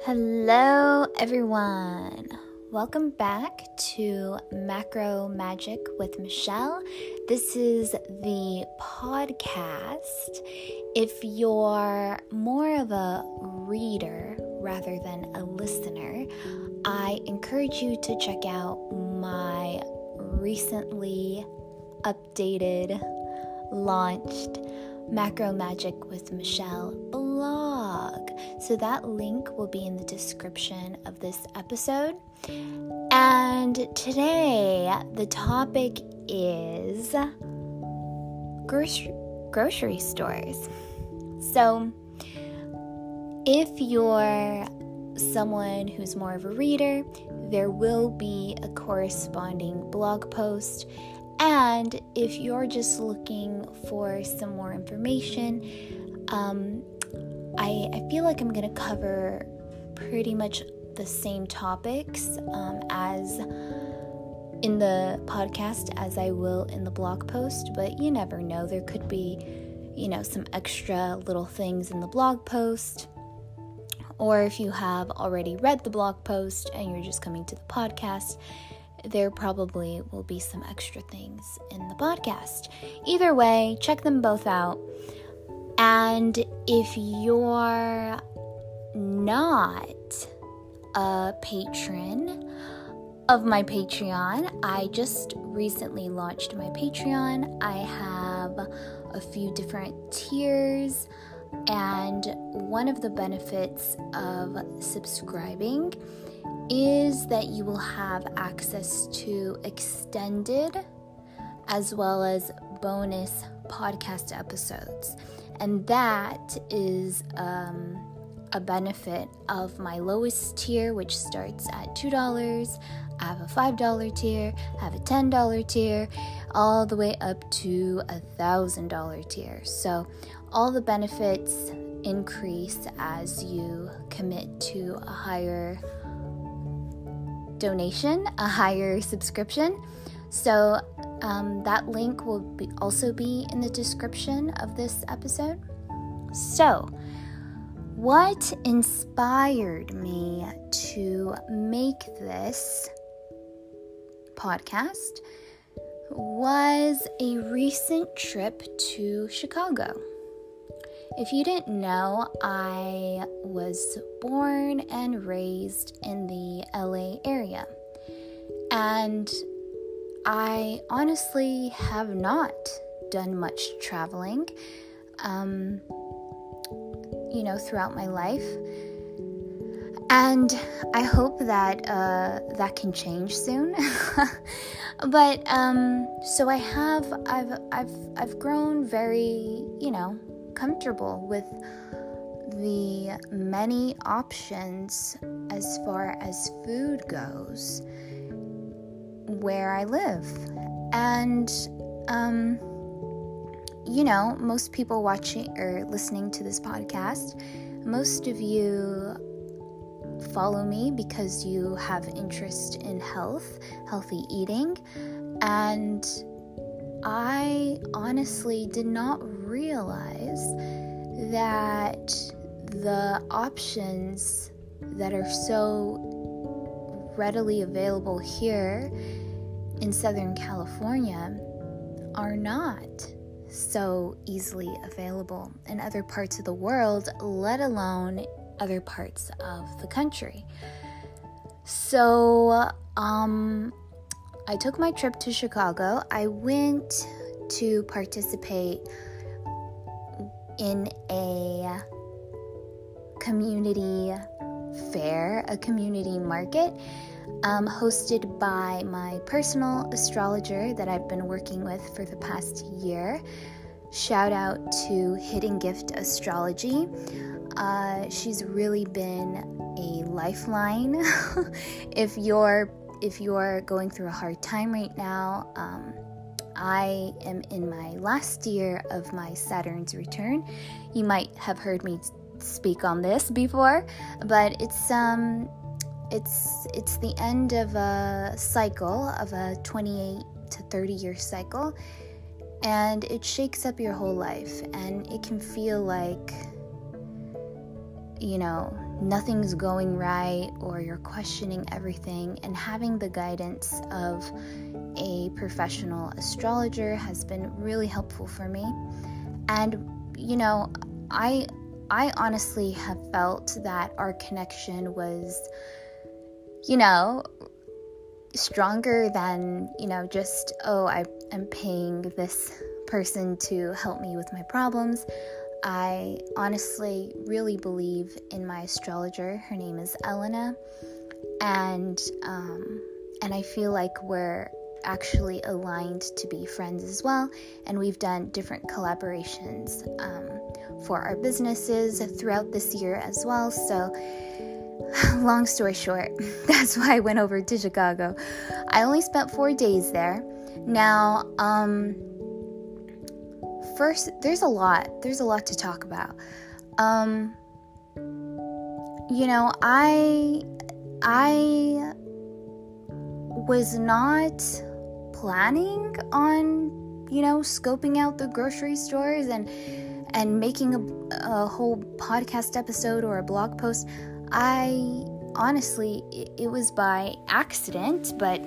Hello everyone, welcome back to MacroMagic with Michelle. This is the podcast. If you're more of a reader rather than a listener, I encourage you to check out my recently updated, launched MacroMagic with Michelle blog. So that link will be in the description of this episode. And today the topic is grocery stores. So if you're someone who's more of a reader, there will be a corresponding blog post. And if you're just looking for some more information, I feel like I'm going to cover pretty much the same topics as in the podcast as I will in the blog post, but you never know. There could be, some extra little things in the blog post. Or if you have already read the blog post and you're just coming to the podcast, there probably will be some extra things in the podcast. Either way, check them both out. And if you're not a patron of my Patreon, I just recently launched my Patreon. I have a few different tiers, and one of the benefits of subscribing is that you will have access to extended as well as bonus podcast episodes. And that is a benefit of my lowest tier, which starts at $2. I have a $5 tier, I have a $10 tier, all the way up to a $1,000 tier. So all the benefits increase as you commit to a higher donation, a higher subscription. So that link will also be in the description of this episode. So what inspired me to make this podcast was a recent trip to Chicago. If you didn't know, I was born and raised in the LA area, and I honestly have not done much traveling, throughout my life, and I hope that that can change soon. But so I've grown very, comfortable with the many options as far as food goes where I live. And most people watching or listening to this podcast, most of you follow me because you have interest in healthy eating, and I honestly did not realize that the options that are so readily available here in Southern California are not so easily available in other parts of the world, let alone other parts of the country. So I took my trip to Chicago. I went to participate in a community fair, a community market, hosted by my personal astrologer that I've been working with for the past year. Shout out to Hidden Gift Astrology. She's really been a lifeline. If you're going through a hard time right now, I am in my last year of my Saturn's return. You might have heard me speak on this before, but it's the end of a cycle, of a 28 to 30 year cycle, and it shakes up your whole life, and it can feel like, nothing's going right or you're questioning everything, and having the guidance of a professional astrologer has been really helpful for me. And I honestly have felt that our connection was stronger than just I'm paying this person to help me with my problems. I honestly really believe in my astrologer. Her name is Elena, and I feel like we're actually aligned to be friends as well, and we've done different collaborations for our businesses throughout this year as well. So long story short, that's why I went over to Chicago. I only spent 4 days there. Now, first, there's a lot to talk about. I was not planning on, scoping out the grocery stores and making a whole podcast episode or a blog post. I honestly, it was by accident, but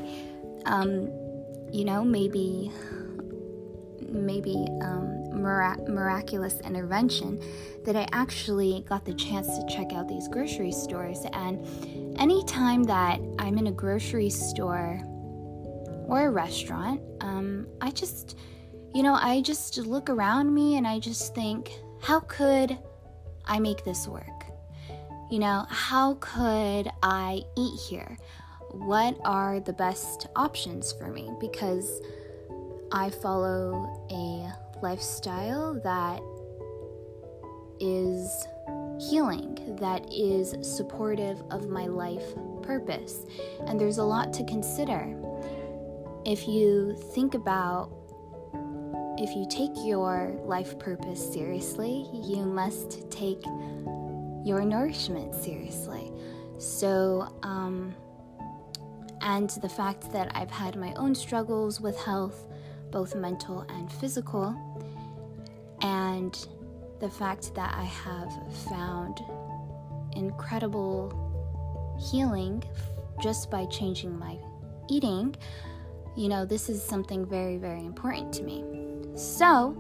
maybe miraculous intervention that I actually got the chance to check out these grocery stores. And anytime that I'm in a grocery store or a restaurant, I just look around me and I just think, how could I make this work? How could I eat here? What are the best options for me? Because I follow a lifestyle that is healing, that is supportive of my life purpose. And there's a lot to consider. If you take your life purpose seriously, you must take your nourishment seriously. So, and the fact that I've had my own struggles with health, both mental and physical, and the fact that I have found incredible healing just by changing my eating, this is something very, very important to me. So,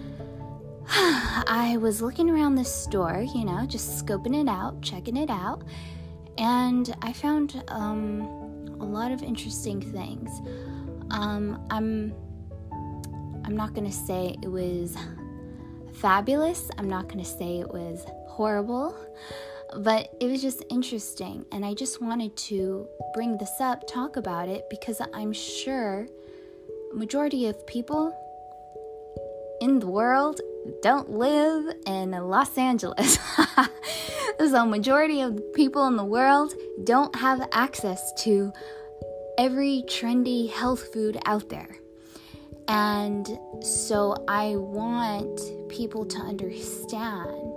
I was looking around this store, just scoping it out, checking it out, and I found a lot of interesting things. I'm not going to say it was fabulous. I'm not going to say it was horrible, but it was just interesting, and I just wanted to bring this up, talk about it, because I'm sure majority of people in the world don't live in Los Angeles. So majority of people in the world don't have access to every trendy health food out there. And so I want people to understand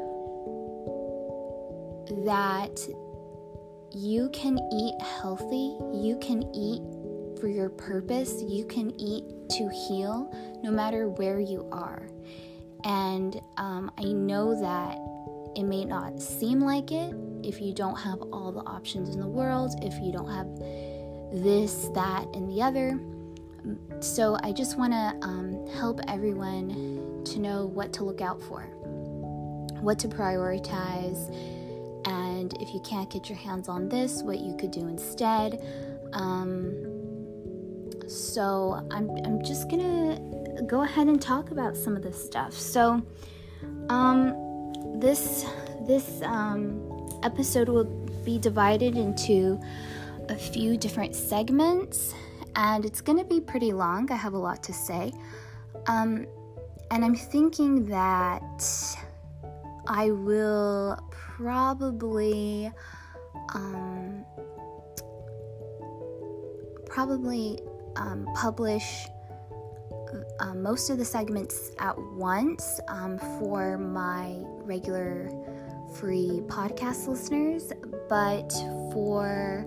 that you can eat healthy, you can eat for your purpose, you can eat to heal no matter where you are. And I know that it may not seem like it if you don't have all the options in the world, if you don't have this, that, and the other. So I just want to help everyone to know what to look out for, what to prioritize, and if you can't get your hands on this, what you could do instead. So I'm just gonna go ahead and talk about some of this stuff. So this episode will be divided into a few different segments, and it's gonna be pretty long. I have a lot to say, and I'm thinking that I will probably publish most of the segments at once for my regular free podcast listeners, but for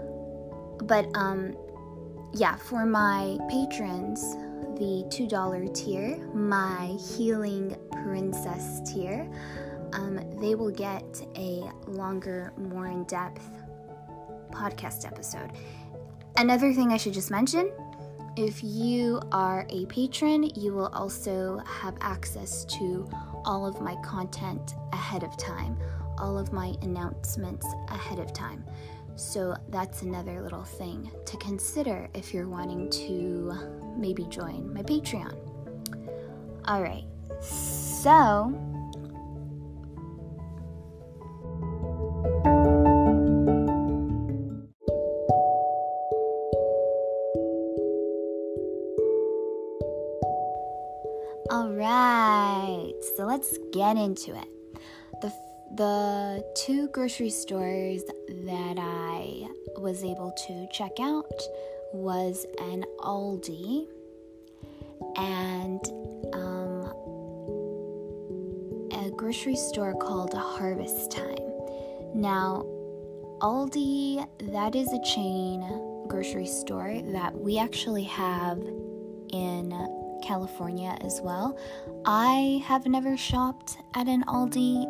my patrons, the $2 tier, my Healing Princess tier, they will get a longer, more in-depth podcast episode. Another thing I should just mention, if you are a patron, you will also have access to all of my content ahead of time, all of my announcements ahead of time. So that's another little thing to consider if you're wanting to maybe join my Patreon. All right, so so let's get into it. The two grocery stores that I was able to check out was an Aldi and a grocery store called Harvest Time. Now, Aldi, that is a chain grocery store that we actually have in California as well. I have never shopped at an Aldi.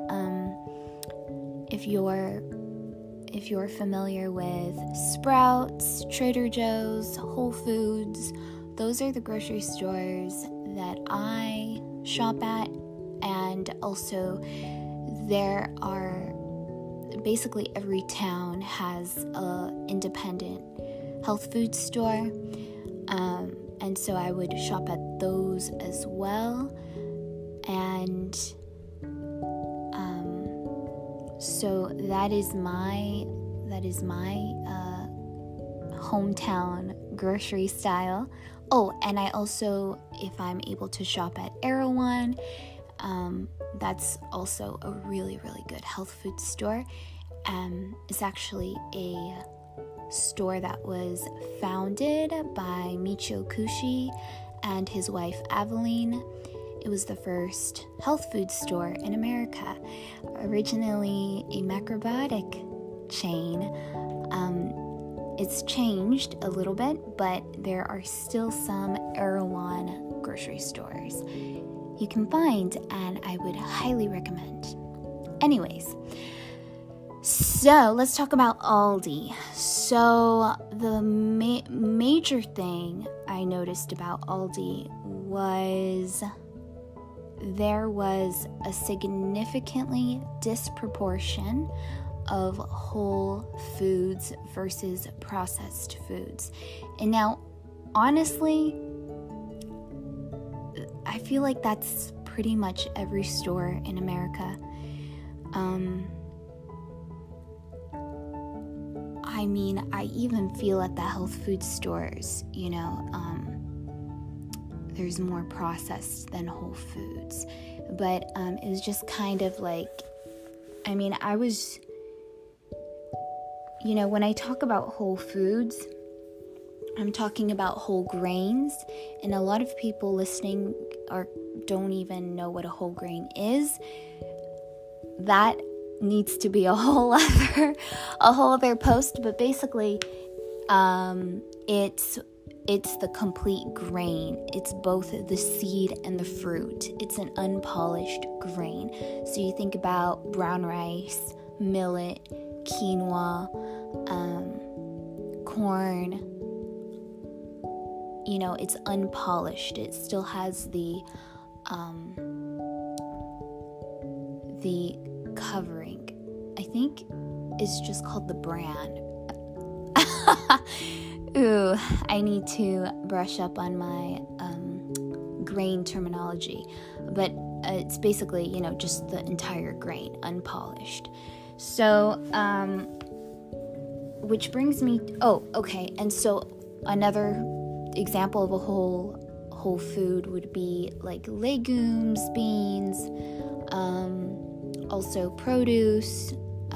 If you're familiar with Sprouts, Trader Joe's, Whole Foods, those are the grocery stores that I shop at. And also there are basically every town has an independent health food store. And so I would shop at those as well. And so that is my hometown grocery style. Oh, and I also, if I'm able to shop at Erewhon, that's also a really, really good health food store. It's actually a store that was founded by Michio Kushi and his wife Aveline. It was the first health food store in America, originally a MacroMagic chain. It's changed a little bit, but there are still some Erewhon grocery stores you can find, and I would highly recommend. Anyways, so let's talk about Aldi. So the major thing I noticed about Aldi was there was a significantly disproportion of whole foods versus processed foods. And now, honestly, I feel like that's pretty much every store in America. I mean, I even feel at the health food stores, there's more processed than whole foods. But it was just kind of like, I mean, I was, when I talk about whole foods, I'm talking about whole grains, and a lot of people listening don't even know what a whole grain is. That needs to be a whole other post, but basically, it's the complete grain. It's both the seed and the fruit. It's an unpolished grain. So you think about brown rice, millet, quinoa, corn. It's unpolished. It still has the covering. I think it's just called the bran. Ooh, I need to brush up on my grain terminology. But it's basically, just the entire grain, unpolished. So, which brings me... Oh, okay. And so another example of a whole food would be like legumes, beans, also produce.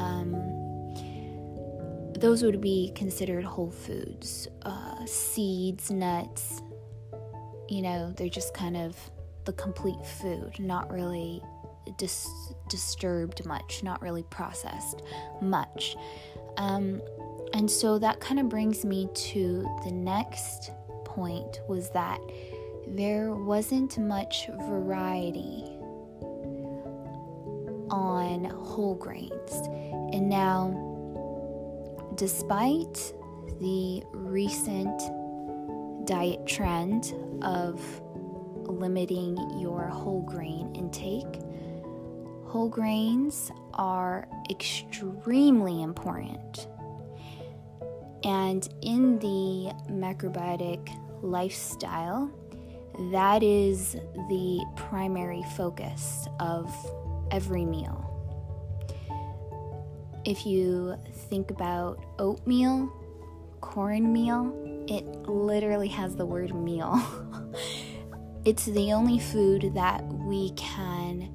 Those would be considered whole foods. Seeds, nuts, they're just kind of the complete food, not really disturbed much, not really processed much. And so that kind of brings me to the next point, was that there wasn't much variety on whole grains. And now, despite the recent diet trend of limiting your whole grain intake, whole grains are extremely important. And in the macrobiotic lifestyle, that is the primary focus of every meal. If you think about oatmeal, cornmeal, it literally has the word meal. It's the only food that we can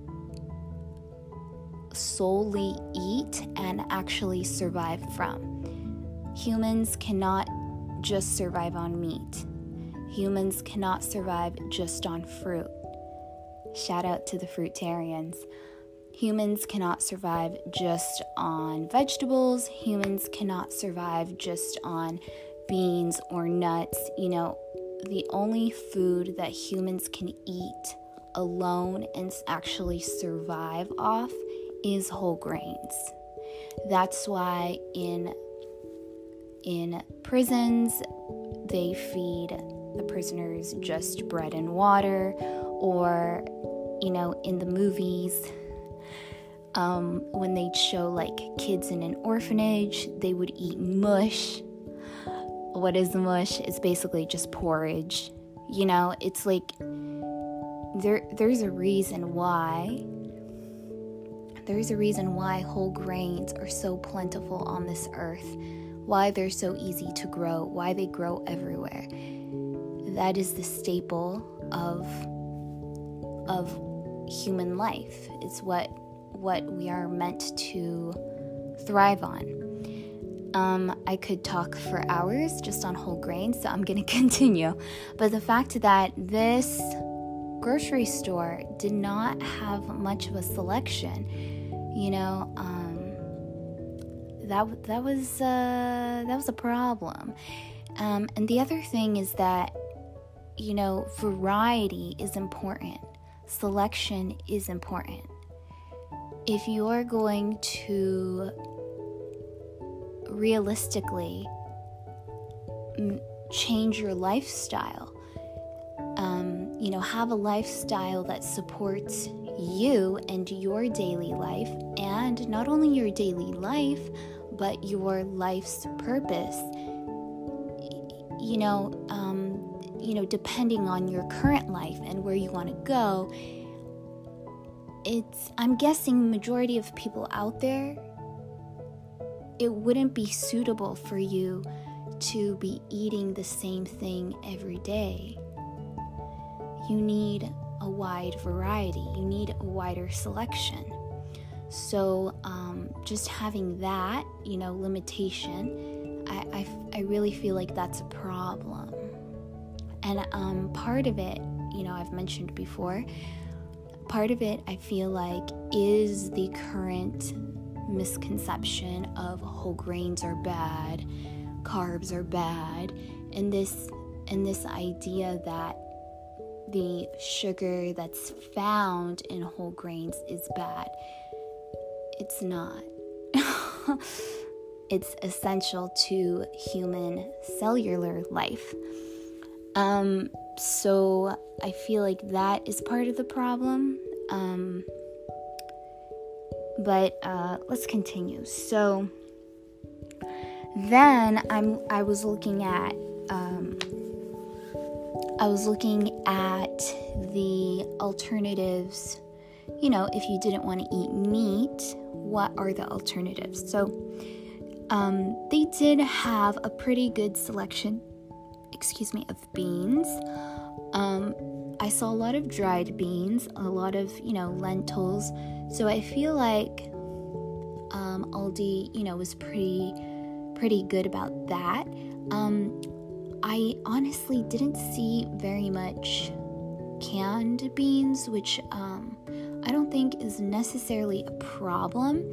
solely eat and actually survive from. Humans cannot just survive on meat. Humans cannot survive just on fruit. Shout out to the fruitarians. Humans cannot survive just on vegetables. Humans cannot survive just on beans or nuts. The only food that humans can eat alone and actually survive off is whole grains. That's why in prisons, they feed the prisoners just bread and water, or, in the movies, when they'd show like kids in an orphanage, they would eat mush. What is mush? It's basically just porridge. It's like there's a reason why whole grains are so plentiful on this earth, why they're so easy to grow, why they grow everywhere. That is the staple of human life. It's what we are meant to thrive on. I could talk for hours just on whole grains, so I'm going to continue. But the fact that this grocery store did not have much of a selection, that was a problem. And the other thing is that, variety is important. Selection is important. If you're going to realistically change your lifestyle, have a lifestyle that supports you and your daily life, and not only your daily life, but your life's purpose, depending on your current life and where you want to go. I'm guessing majority of people out there, it wouldn't be suitable for you to be eating the same thing every day. You need a wide variety. You need a wider selection. So just having that, limitation, I really feel like that's a problem. And part of it, I've mentioned before, part of it I feel like is the current misconception of whole grains are bad, carbs are bad, and this idea that the sugar that's found in whole grains is bad. It's not. It's essential to human cellular life. So I feel like that is part of the problem. But let's continue. So then I was looking at the alternatives. If you didn't want to eat meat, what are the alternatives? So they did have a pretty good selection, of beans. I saw a lot of dried beans, a lot of, lentils. So I feel like Aldi, was pretty good about that. I honestly didn't see very much canned beans, which I don't think is necessarily a problem.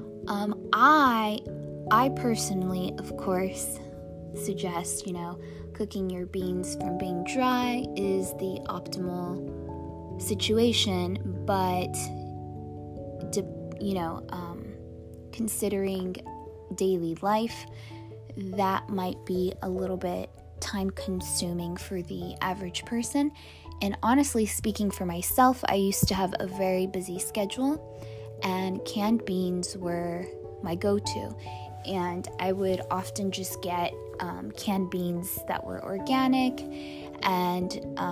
I personally, of course, suggest, cooking your beans from being dry is the optimal situation, but considering daily life, that might be a little bit time consuming for the average person. And honestly speaking, for myself, I used to have a very busy schedule, and canned beans were my go-to. And I would often just get canned beans that were organic and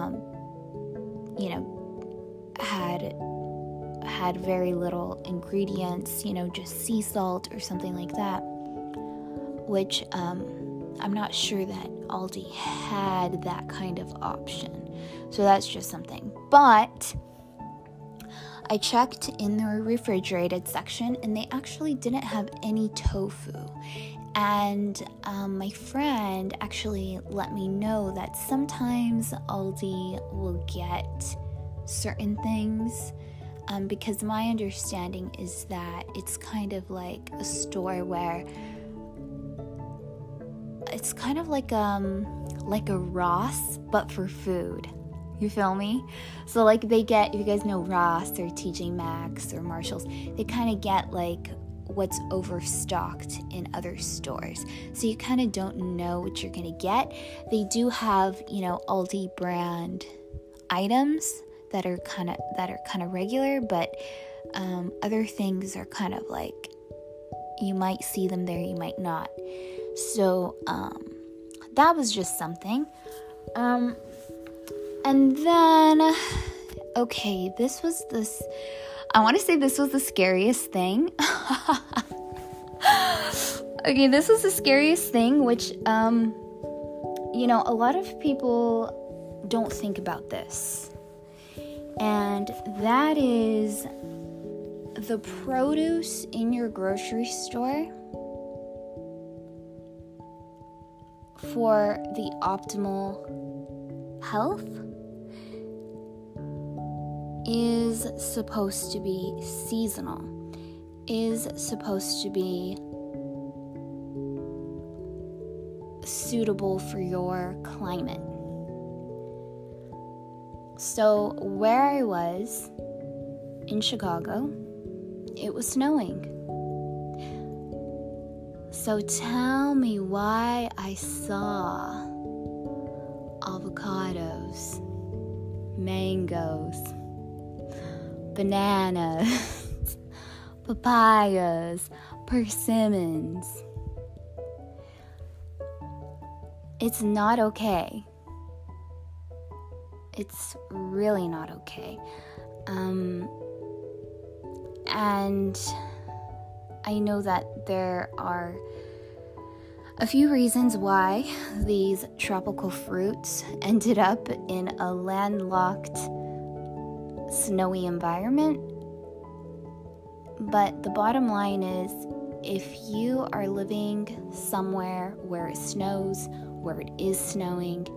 had very little ingredients, just sea salt or something like that, which I'm not sure that Aldi had that kind of option. So that's just something. But I checked in the refrigerated section, and they actually didn't have any tofu. And my friend actually let me know that sometimes Aldi will get certain things, because my understanding is that it's kind of like a store where it's kind of like a Ross, but for food. You feel me? So like they get, if you guys know Ross or TJ Maxx or Marshalls, they kind of get like what's overstocked in other stores. So you kind of don't know what you're going to get. They do have, Aldi brand items that are kind of regular, but other things are kind of like you might see them there, you might not. So that was just something. And then, okay, I want to say this was the scariest thing. Okay, this was the scariest thing, which, a lot of people don't think about this. And that is the produce in your grocery store for the optimal health is supposed to be seasonal, is supposed to be suitable for your climate. So where I was in Chicago, it was snowing. So tell me why I saw avocados, mangoes, bananas, papayas, persimmons. It's not okay. It's really not okay. And I know that there are a few reasons why these tropical fruits ended up in a landlocked, snowy environment. But the bottom line is, if you are living somewhere where it snows, where it is snowing,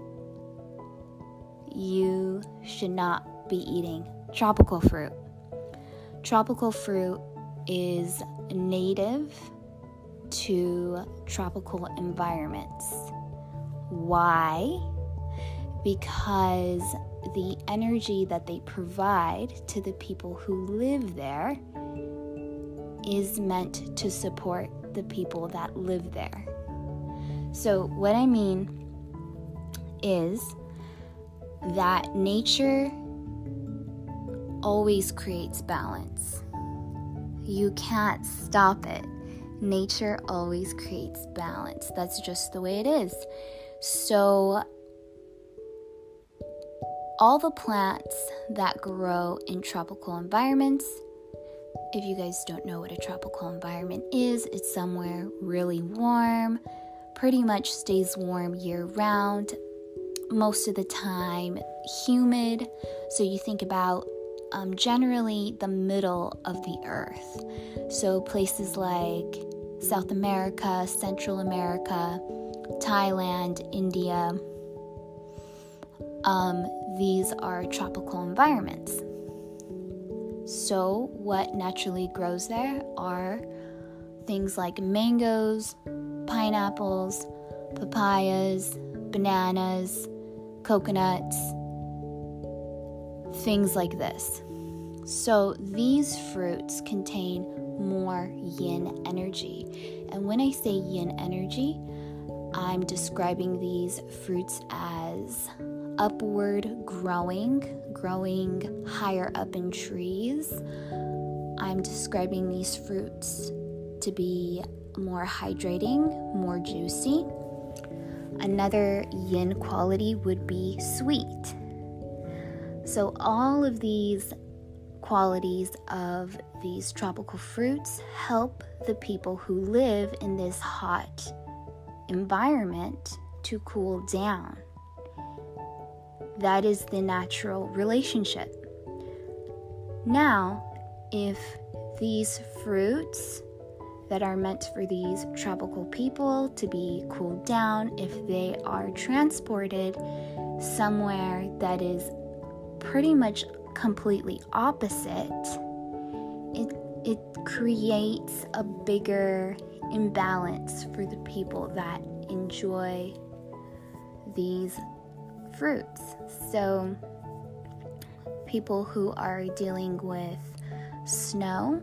you should not be eating tropical fruit. Tropical fruit is native to tropical environments. Why? Because the energy that they provide to the people who live there is meant to support the people that live there. So what I mean is that nature always creates balance. You can't stop it. Nature always creates balance. That's just the way it is. So all the plants that grow in tropical environments, if you guys don't know what a tropical environment is, it's somewhere really warm, pretty much stays warm year round, most of the time humid. So you think about generally the middle of the earth. So places like South America, Central America, Thailand, India, these are tropical environments. So what naturally grows there are things like mangoes, pineapples, papayas, bananas, coconuts, things like this. So these fruits contain more yin energy. And when I say yin energy, I'm describing these fruits as upward growing higher up in trees. I'm describing these fruits to be more hydrating, more juicy. Another yin quality would be sweet. So all of these qualities of these tropical fruits help the people who live in this hot environment to cool down. That is the natural relationship. Now, if these fruits that are meant for these tropical people to be cooled down, if they are transported somewhere that is pretty much completely opposite, it creates a bigger imbalance for the people that enjoy these fruits. So people who are dealing with snow,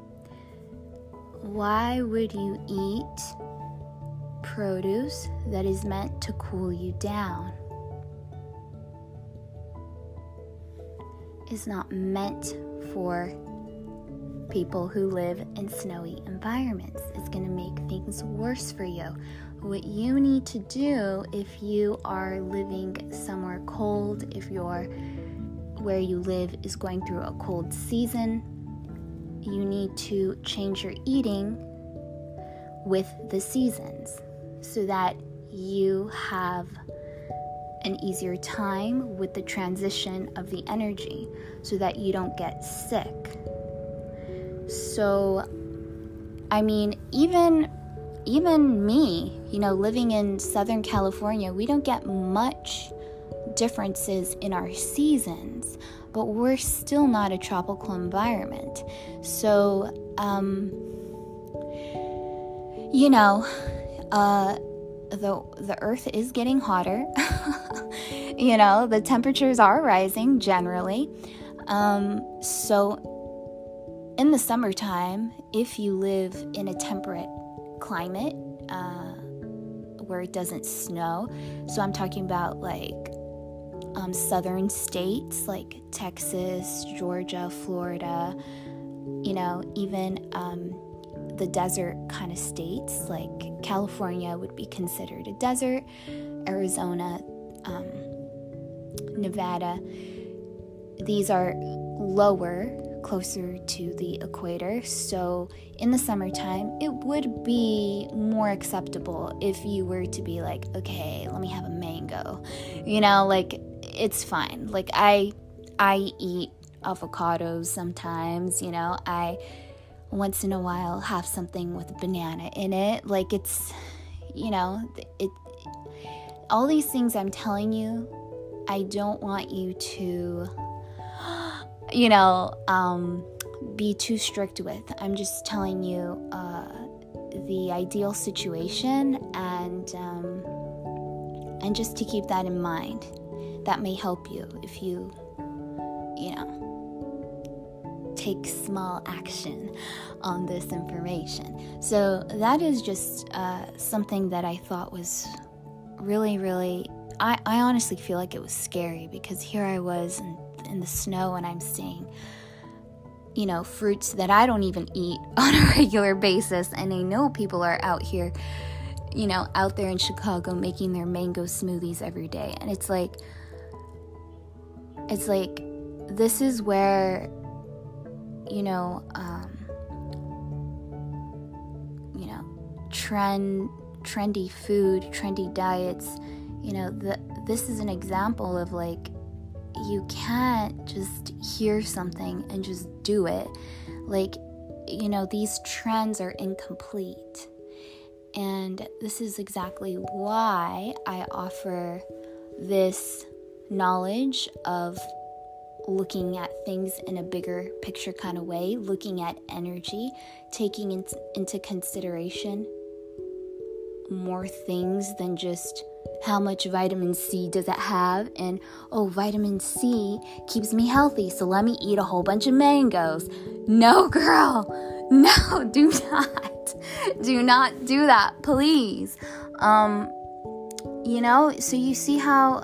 why would you eat produce that is meant to cool you down? It's not meant for people who live in snowy environments. It's going to make things worse for you. What you need to do if you are living somewhere cold, if where you live is going through a cold season, you need to change your eating with the seasons so that you have an easier time with the transition of the energy so that you don't get sick. So, I mean, even me, living in Southern California, we don't get much differences in our seasons, but we're still not a tropical environment. So, the earth is getting hotter. The temperatures are rising generally. So in the summertime, if you live in a temperate climate, where it doesn't snow, so I'm talking about southern states like Texas, Georgia, Florida, even the desert kind of states like California would be considered a desert, Arizona, Nevada. These are lower, closer to the equator, so in the summertime it would be more acceptable if you were to be like, okay, let me have a mango, it's fine. I eat avocados sometimes, I once in a while have something with banana in it, it's all these things I'm telling you, I don't want you to be too strict with. I'm just telling you the ideal situation, and just to keep that in mind. That may help you if you take small action on this information. So that is just something that I thought was really, really, I honestly feel like it was scary, because here I was in the snow and I'm seeing, fruits that I don't even eat on a regular basis. And I know people are out here, out there in Chicago making their mango smoothies every day. And it's like, this is where, trendy food, trendy diets, this is an example of you can't just hear something and just do it. These trends are incomplete. And this is exactly why I offer this knowledge of looking at things in a bigger picture kind of way, looking at energy, taking into consideration more things than just how much vitamin C does it have? And, oh, vitamin C keeps me healthy, so let me eat a whole bunch of mangoes. No, girl. No, do not. Do not do that, please. So you see how,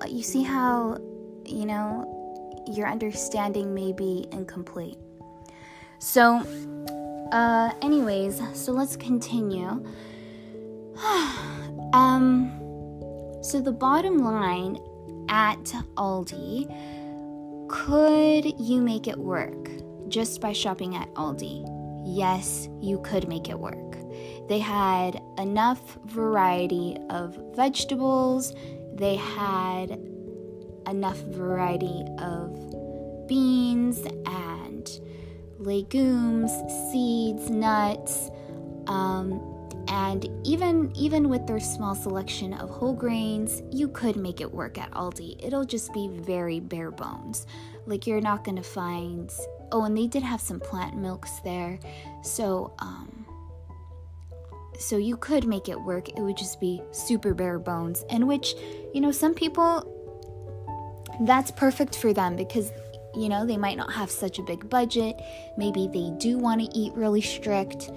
your understanding may be incomplete. So, anyways, so let's continue. So the bottom line at Aldi, could you make it work just by shopping at Aldi? Yes, you could make it work. They had enough variety of vegetables. They had enough variety of beans and legumes, seeds, nuts, and even with their small selection of whole grains, you could make it work at Aldi. It'll just be very bare bones. Like, you're not going to find... Oh, and they did have some plant milks there. So you could make it work. It would just be super bare bones. And which, some people, that's perfect for them because, they might not have such a big budget. Maybe they do want to eat really strict.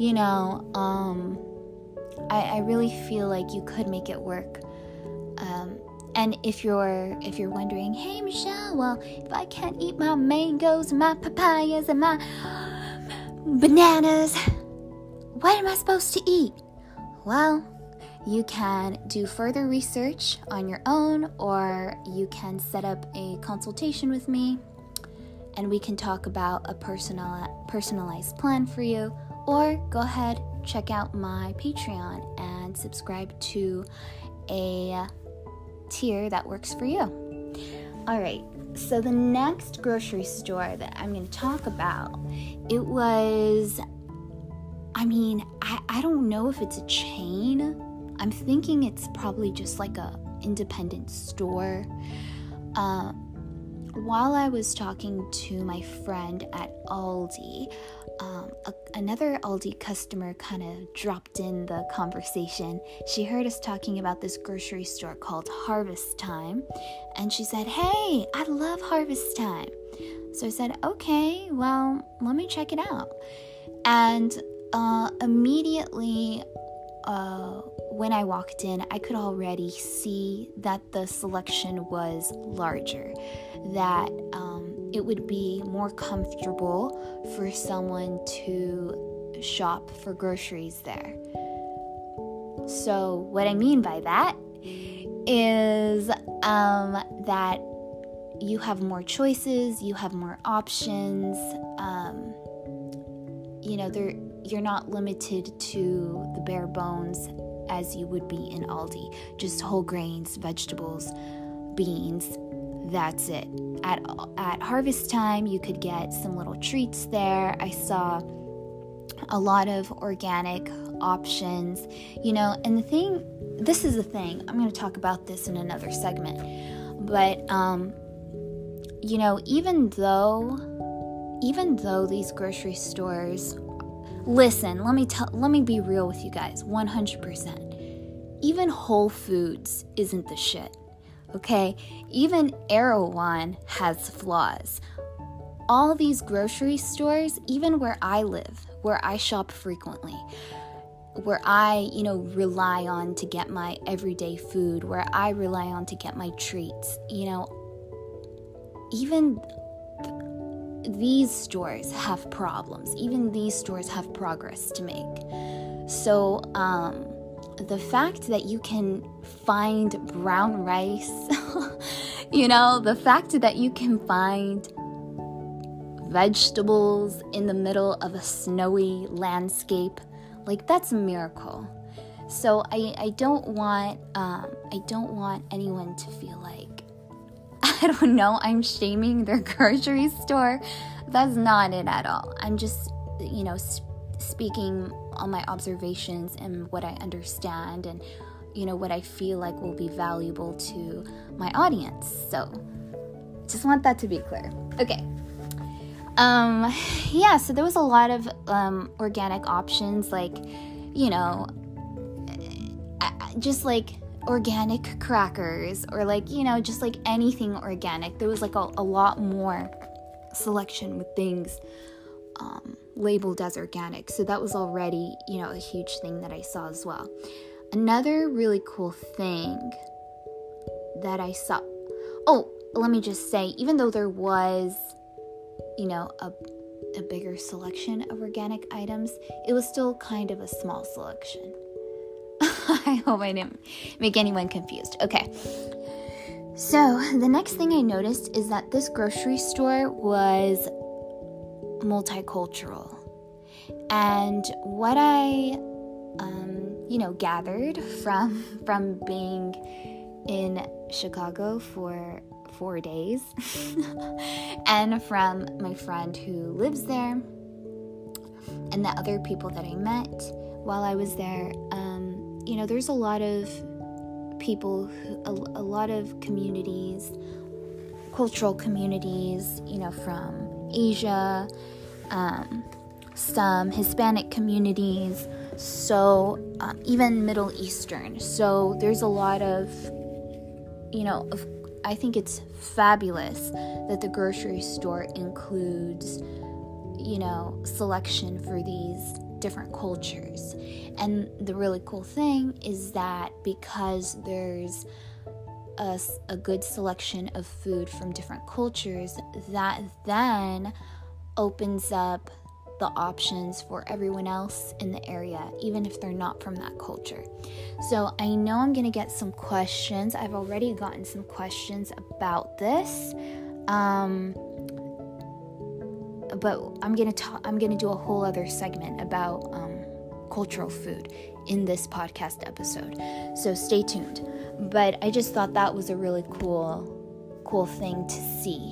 I really feel like you could make it work. And if you're wondering, hey Michelle, well, if I can't eat my mangoes and my papayas and my bananas, what am I supposed to eat? Well, you can do further research on your own, or you can set up a consultation with me and we can talk about a personalized plan for you, or go ahead, check out my Patreon and subscribe to a tier that works for you. All right, so the next grocery store that I'm going to talk about, it was, I don't know if it's a chain. I'm thinking it's probably just like a independent store. While I was talking to my friend at Aldi, another Aldi customer kind of dropped in the conversation. She heard us talking about this grocery store called Harvest Time, and she said, hey, I love Harvest Time. So I said, okay, well, let me check it out. And immediately when I walked in, I could already see that the selection was larger, that it would be more comfortable for someone to shop for groceries there. So what I mean by that is that you have more choices, you have more options, you're not limited to the bare bones as you would be in Aldi. Just whole grains, vegetables, beans, that's it. At Harvest Time, you could get some little treats there. I saw a lot of organic options, and this is the thing, I'm going to talk about this in another segment, but, even though these grocery stores, listen, let me be real with you guys, 100%. Even Whole Foods isn't the shit, okay? Even Erewhon has flaws. All these grocery stores, even where I live, where I shop frequently, where I, rely on to get my everyday food, where I rely on to get my treats, even these stores have problems. Even these stores have progress to make. So, the fact that you can find brown rice, the fact that you can find vegetables in the middle of a snowy landscape, like, that's a miracle. So I don't want anyone to feel like, I don't know, I'm shaming their grocery store. That's not it at all. I'm just, speaking on my observations and what I understand and, what I feel like will be valuable to my audience. So, just want that to be clear. Okay. So there was a lot of organic options, like, just like organic crackers or like, you know, just like anything organic. There was like a lot more selection with things labeled as organic. So that was already, you know, a huge thing that I saw as well. Another really cool thing that I saw, let me just say, even though there was, you know, a bigger selection of organic items, it was still kind of a small selection. I hope I didn't make anyone confused. Okay. So the next thing I noticed is that this grocery store was multicultural. And what I, gathered from being in Chicago for 4 days and from my friend who lives there and the other people that I met while I was there, there's a lot of people, a lot of communities, cultural communities, from Asia, some Hispanic communities, so even Middle Eastern. So there's a lot of, I think it's fabulous that the grocery store includes, selection for these different cultures. And the really cool thing is that because there's a good selection of food from different cultures, that then opens up the options for everyone else in the area, even if they're not from that culture. So I know I'm going to get some questions. I've already gotten some questions about this. But I'm going to do a whole other segment about cultural food in this podcast episode. So stay tuned. But I just thought that was a really cool thing to see,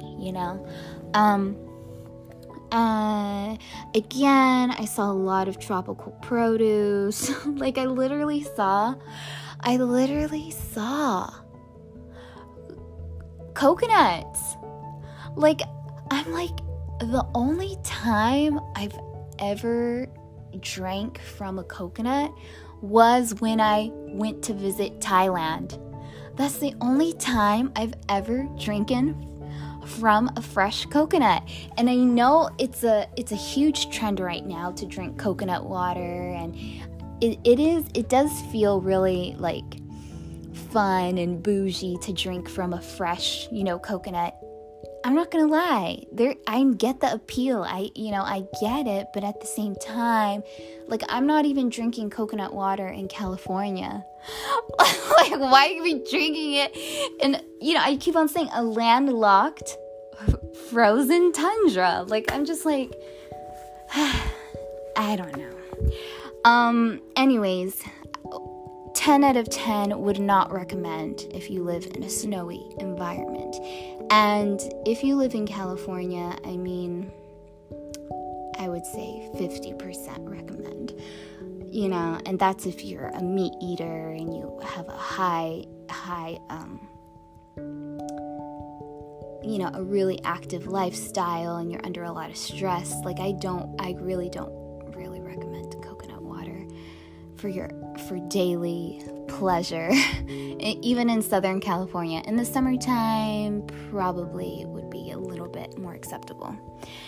Again, I saw a lot of tropical produce. Like I literally saw coconuts. I'm like, the only time I've ever drank from a coconut was when I went to visit Thailand. That's the only time I've ever drinking from a fresh coconut. And I know it's a huge trend right now to drink coconut water, and it does feel really like fun and bougie to drink from a fresh, coconut. I'm not gonna lie, I get the appeal. I get it, but at the same time, like, I'm not even drinking coconut water in California. Like, why are we drinking it? And I keep on saying a landlocked, frozen tundra. Like, I'm just like, I don't know. Anyways, 10 out of 10 would not recommend if you live in a snowy environment. And if you live in California, I mean, I would say 50% recommend, and that's if you're a meat eater and you have a high, a really active lifestyle and you're under a lot of stress. Like, I really don't really recommend coconut water for daily pleasure. Even in Southern California in the summertime, probably would be a little bit more acceptable.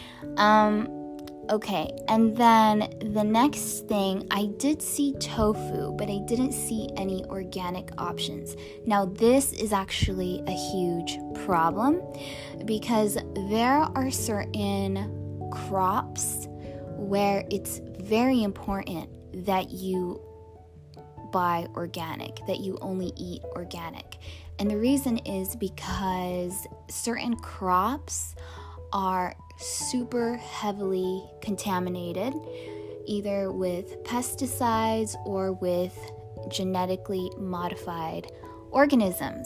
Okay, and then the next thing, I did see tofu, but I didn't see any organic options. Now, this is actually a huge problem because there are certain crops where it's very important that you buy organic, that you only eat organic. And the reason is because certain crops are super heavily contaminated, either with pesticides or with genetically modified organisms.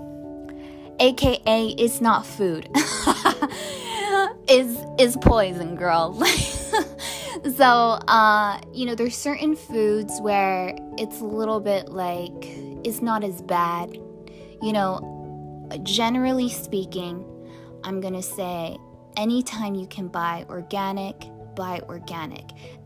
AKA, it's not food. is poison, girl. So, there's certain foods where it's a little bit like, it's not as bad. Generally speaking, I'm going to say anytime you can buy organic.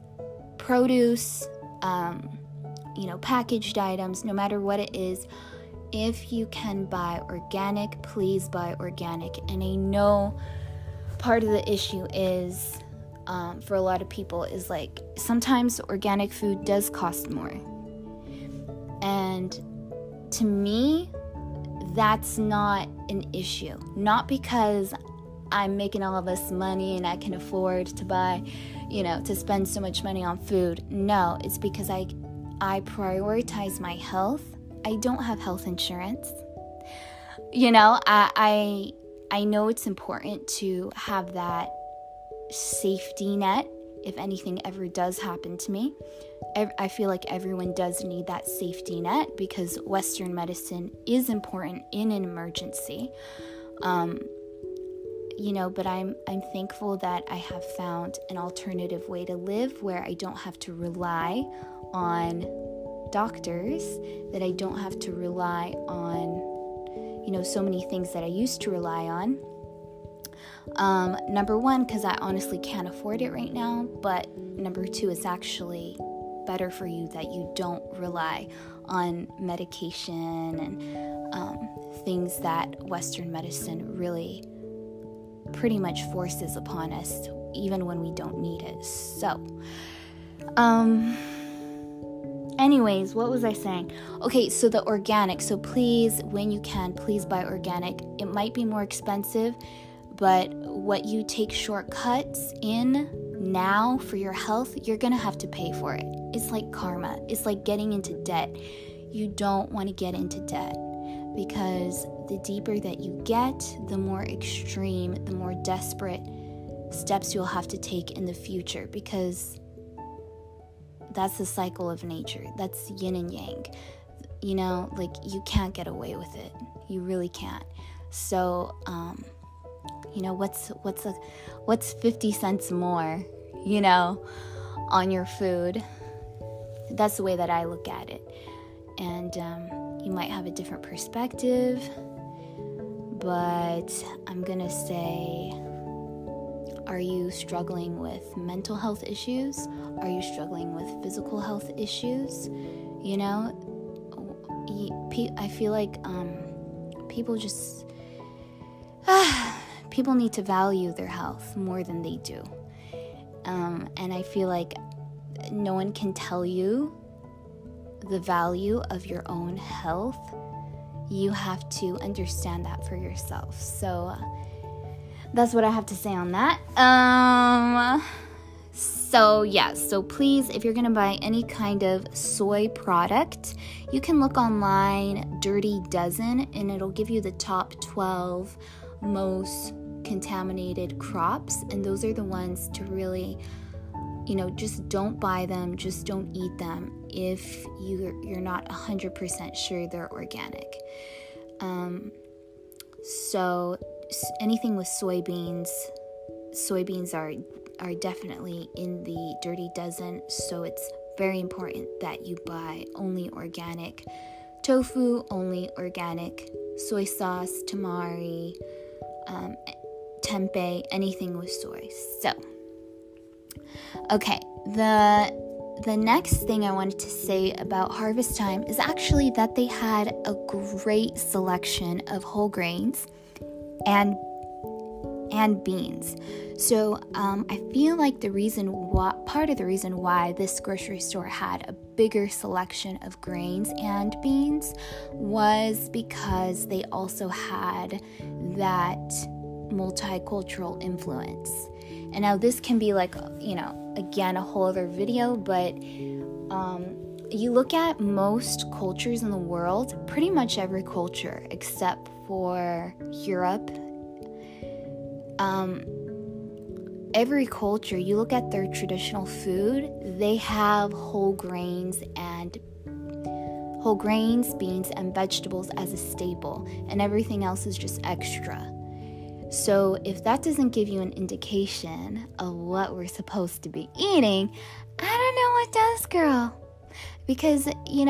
Produce, packaged items, no matter what it is, if you can buy organic, please buy organic. And I know part of the issue is, for a lot of people, is like sometimes organic food does cost more. And to me, that's not an issue. Not because I'm making all this money and I can afford to buy, to spend so much money on food. No, it's because I prioritize my health. I don't have health insurance. I know it's important to have that safety net if anything ever does happen to me. I feel like everyone does need that safety net because Western medicine is important in an emergency. But I'm thankful that I have found an alternative way to live where I don't have to rely on doctors, that I don't have to rely on, so many things that I used to rely on. Number one, because I honestly can't afford it right now, but number two, it's actually better for you that you don't rely on medication and things that Western medicine really pretty much forces upon us, even when we don't need it. So, anyways, what was I saying? Okay, so the organic. So please, when you can, please buy organic. It might be more expensive, but what you take shortcuts in now for your health, you're going to have to pay for it. It's like karma. It's like getting into debt. You don't want to get into debt because the deeper that you get, the more extreme, the more desperate steps you'll have to take in the future, because that's the cycle of nature. That's yin and yang. You can't get away with it. You really can't. So, what's 50 cents more, on your food? That's the way that I look at it. And you might have a different perspective, but I'm going to say, are you struggling with mental health issues? Are you struggling with physical health issues? I feel like people just... people need to value their health more than they do. And I feel like no one can tell you the value of your own health. You have to understand that for yourself. So that's what I have to say on that. So please, if you're going to buy any kind of soy product, you can look online, Dirty Dozen, and it'll give you the top 12 most contaminated crops, and those are the ones to really, just don't buy them, just don't eat them if you're not 100% sure they're organic. So anything with soybeans are definitely in the Dirty Dozen, so it's very important that you buy only organic tofu, only organic soy sauce, tamari, tempeh, anything with soy. So, okay, the next thing I wanted to say about Harvest Time is actually that they had a great selection of whole grains and beans. So I feel like part of the reason why this grocery store had a bigger selection of grains and beans was because they also had that multicultural influence. And now this can be like, again, a whole other video, but you look at most cultures in the world, pretty much every culture except for Europe, every culture, you look at their traditional food, they have whole grains, beans, and vegetables as a staple, and everything else is just extra. So if that doesn't give you an indication of what we're supposed to be eating, I don't know what does, girl. Because,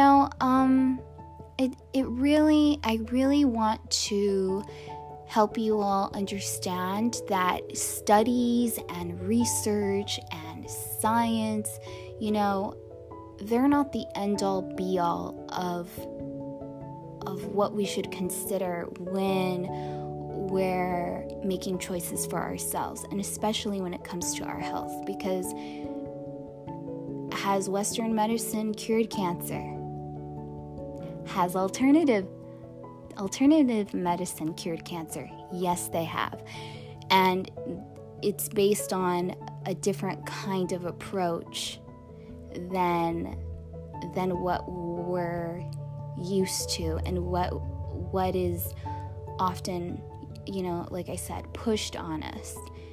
I really want to help you all understand that studies and research and science, they're not the end-all be-all of of what we should consider when we're making choices for ourselves, and especially when it comes to our health, because has Western medicine cured cancer? Has alternative medicine cured cancer? Yes, they have. And it's based on a different kind of approach than what we're used to, and what is often, like I said, pushed on us,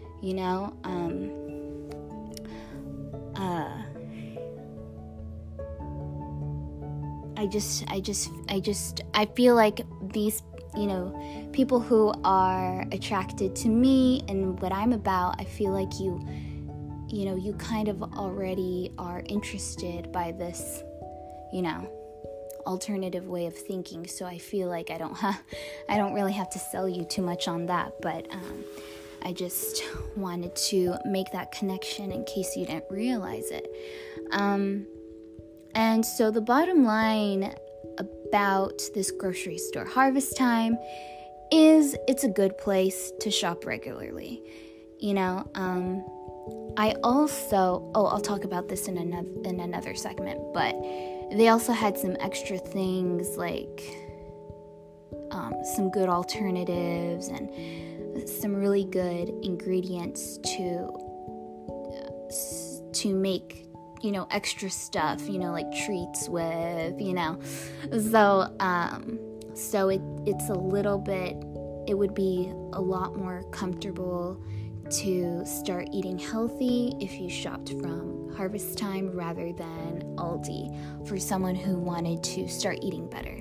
I feel like these, people who are attracted to me and what I'm about, I feel like you kind of already are interested by this, alternative way of thinking. So I feel like I don't really have to sell you too much on that, but I just wanted to make that connection in case you didn't realize it. And so the bottom line about this grocery store Harvest Time is it's a good place to shop regularly. I also, I'll talk about this in another segment, but they also had some extra things like some good alternatives and some really good ingredients to make, extra stuff, like treats with, so it's a little bit, it would be a lot more comfortable to start eating healthy if you shopped from Harvest Time rather than Aldi for someone who wanted to start eating better.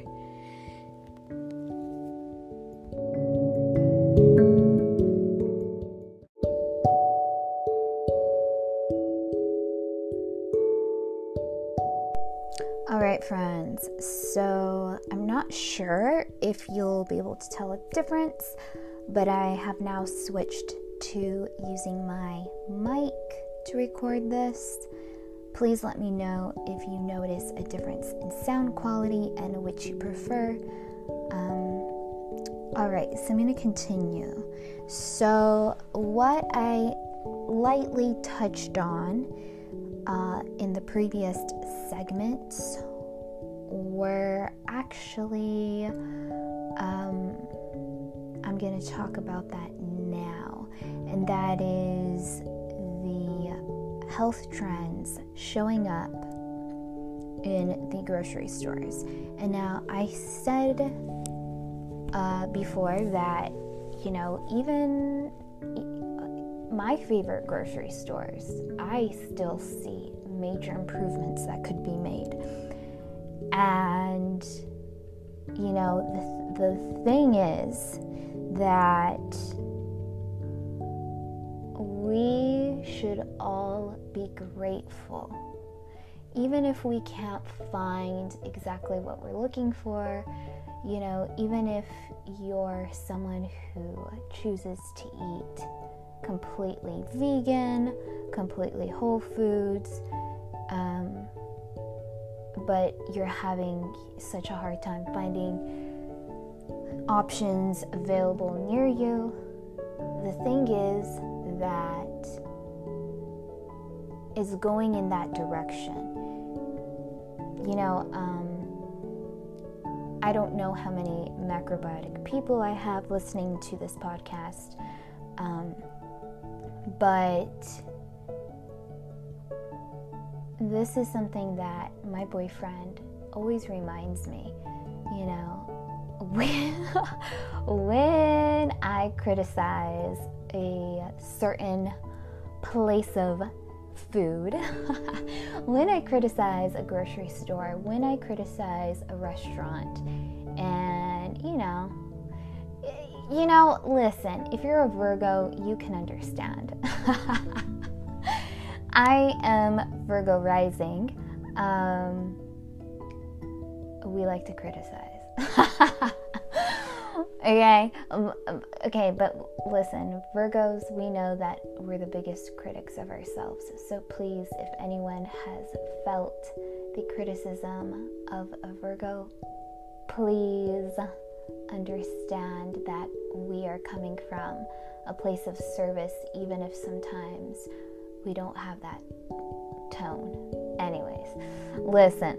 Alright friends, so I'm not sure if you'll be able to tell a difference, but I have now switched to using my mic to record this. Please let me know if you notice a difference in sound quality and which you prefer. Alright, so I'm going to continue. So what I lightly touched on in the previous segments were actually, I'm going to talk about that now, and that is the health trends showing up in the grocery stores. And now I said before that, even my favorite grocery stores, I still see major improvements that could be made. And, the thing is that we should all be grateful. Even if we can't find exactly what we're looking for, even if you're someone who chooses to eat completely vegan, completely whole foods, but you're having such a hard time finding options available near you, the thing is that is going in that direction. I don't know how many macrobiotic people I have listening to this podcast, but this is something that my boyfriend always reminds me, when I criticize a certain place of food, when I criticize a grocery store, when I criticize a restaurant, and listen, if you're a Virgo, you can understand. I am Virgo rising. We like to criticize. Okay, but listen, Virgos, we know that we're the biggest critics of ourselves. So please, if anyone has felt the criticism of a Virgo, please understand that we are coming from a place of service, even if sometimes we don't have that tone. Anyways, listen,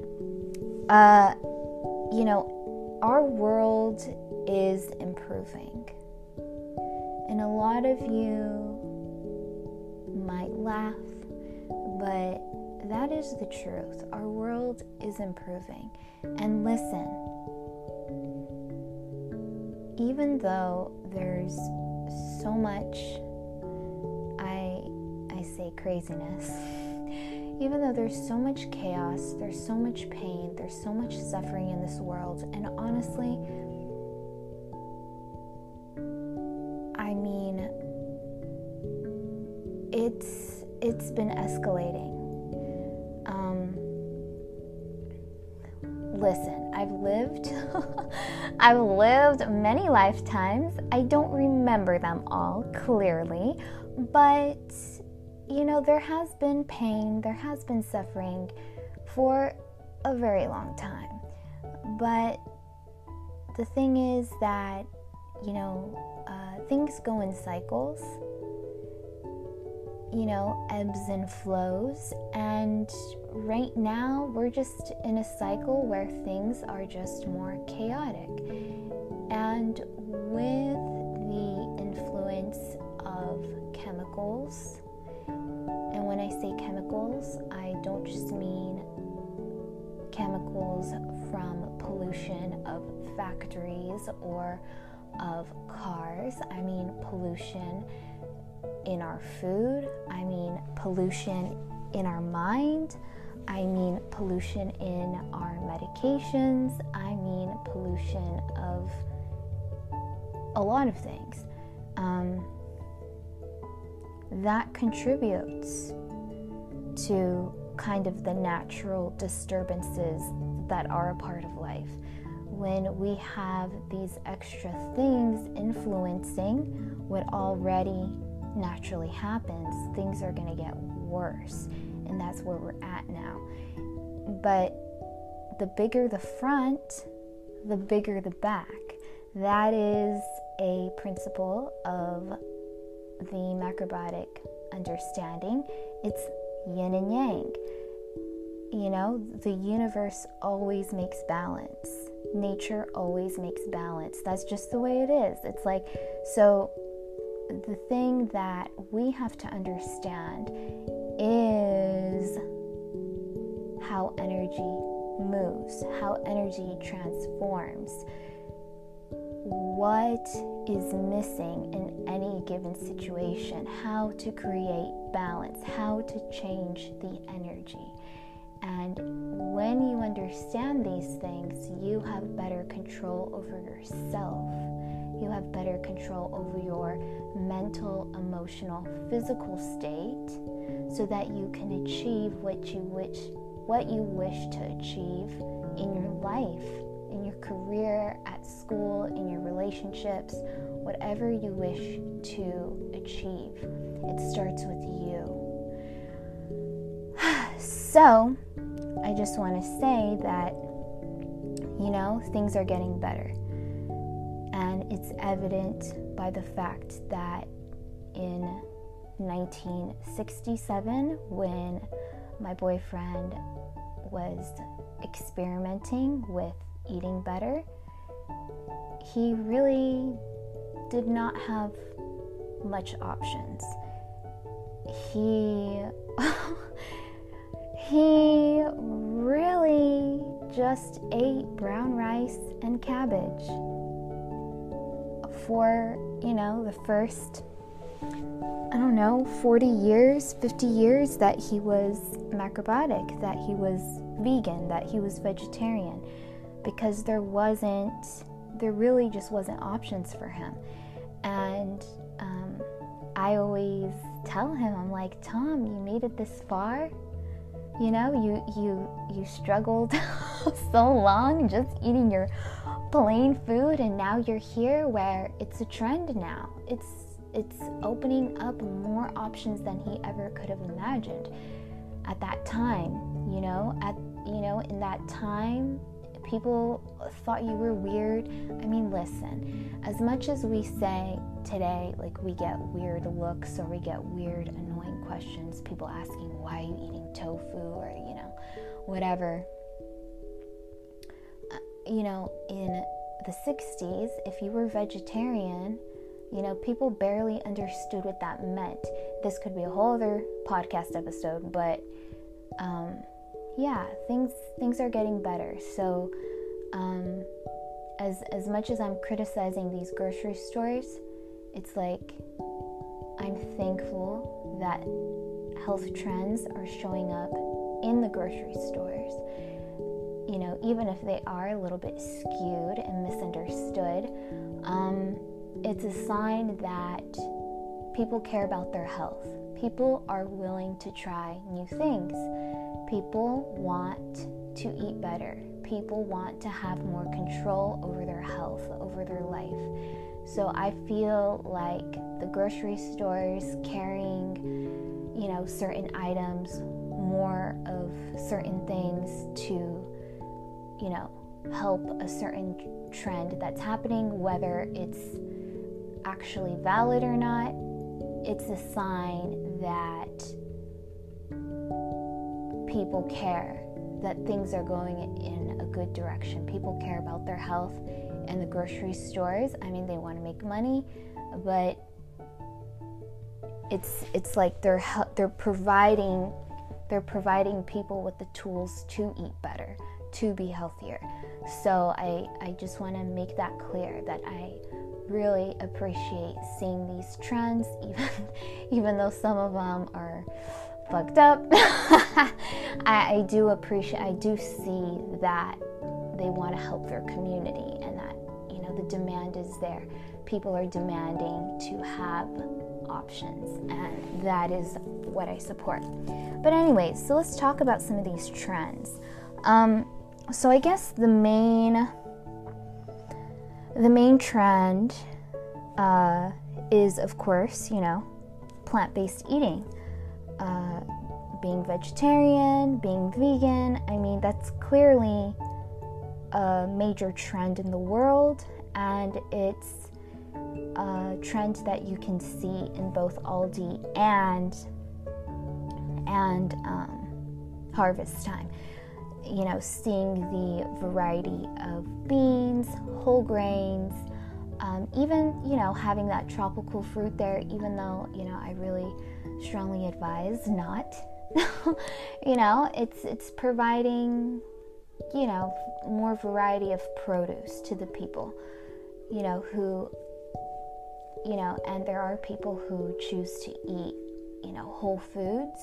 our world is improving, and a lot of you might laugh, but that is the truth. Our world is improving. And listen, even though there's so much, I say craziness, even though there's so much chaos, there's so much pain, there's so much suffering in this world, and honestly, it's been escalating. Listen, I've lived many lifetimes. I don't remember them all clearly, but there has been pain, there has been suffering for a very long time. But the thing is that, things go in cycles, ebbs and flows, and right now we're just in a cycle where things are just more chaotic. And with the influence of chemicals, and when I say chemicals, I don't just mean chemicals from pollution of factories or of cars. I mean pollution in our food. I mean pollution in our mind. I mean pollution in our medications. I mean pollution of a lot of things. That contributes to kind of the natural disturbances that are a part of life. When we have these extra things influencing what already naturally happens, things are going to get worse, and that's where we're at now. But the bigger the front, the bigger the back. That is a principle of the MacroMagic understanding. It's yin and yang. The universe always makes balance. Nature always makes balance. That's just the way it is. It's like, so the thing that we have to understand is how energy moves, how energy transforms, what is missing in any given situation, how to create balance, how to change the energy. And when you understand these things, you have better control over yourself. You have better control over your mental, emotional, physical state, so that you can achieve what you wish to achieve in your life, in your career, at school, in your relationships, whatever you wish to achieve. It starts with you. So, I just want to say that, things are getting better. And it's evident by the fact that in 1967, when my boyfriend was experimenting with eating better, he really did not have much options. He really just ate brown rice and cabbage for, the first, 40 years, 50 years that he was MacroMagic, that he was vegan, that he was vegetarian, because there really just wasn't options for him. And I always tell him, I'm like, Tom, you made it this far? You struggled so long just eating your plain food, and now you're here where it's a trend now. It's opening up more options than he ever could have imagined at that time. In that time, People thought you were weird. I mean, listen, as much as we say today, like, we get weird looks or we get weird, annoying questions, people asking, why are you eating tofu, or, whatever. In the 60s, if you were vegetarian, people barely understood what that meant. This could be a whole other podcast episode, but things are getting better. So as much as I'm criticizing these grocery stores, it's like I'm thankful that health trends are showing up in the grocery stores. Even if they are a little bit skewed and misunderstood, it's a sign that people care about their health. People are willing to try new things. People want to eat better. People want to have more control over their health, over their life. So I feel like the grocery stores carrying, certain items, more of certain things to, help a certain trend that's happening, whether it's actually valid or not, it's a sign that people care, that things are going in a good direction. People care about their health. And the grocery stores, I mean, they want to make money, but it's like they're providing people with the tools to eat better, to be healthier. So I just want to make that clear, that I really appreciate seeing these trends, even though some of them are fucked up. I do see that they want to help their community, and that the demand is there. People are demanding to have options, and that is what I support. But anyways, so let's talk about some of these trends. So I guess the main trend is, of course, plant-based eating. Being vegetarian, being vegan. I mean, that's clearly a major trend in the world, and it's a trend that you can see in both Aldi and Harvest Time. Seeing the variety of beans, whole grains, even, having that tropical fruit there, even though, I really strongly advise not. It's providing, more variety of produce to the people, who, and there are people who choose to eat, whole foods.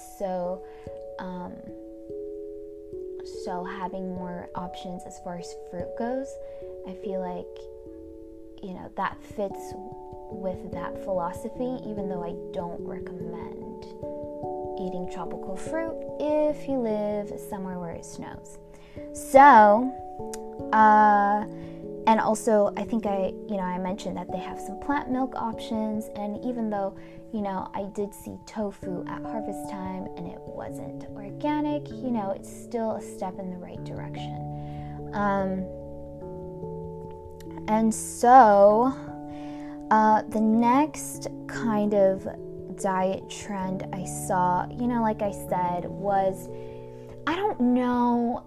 So having more options as far as fruit goes, I feel like, that fits with that philosophy, even though I don't recommend eating tropical fruit if you live somewhere where it snows. So, and also I think I mentioned that they have some plant milk options, and even though, I did see tofu at Harvest Time and it wasn't organic, it's still a step in the right direction. And so, the next kind of diet trend I saw, like I said, was, I don't know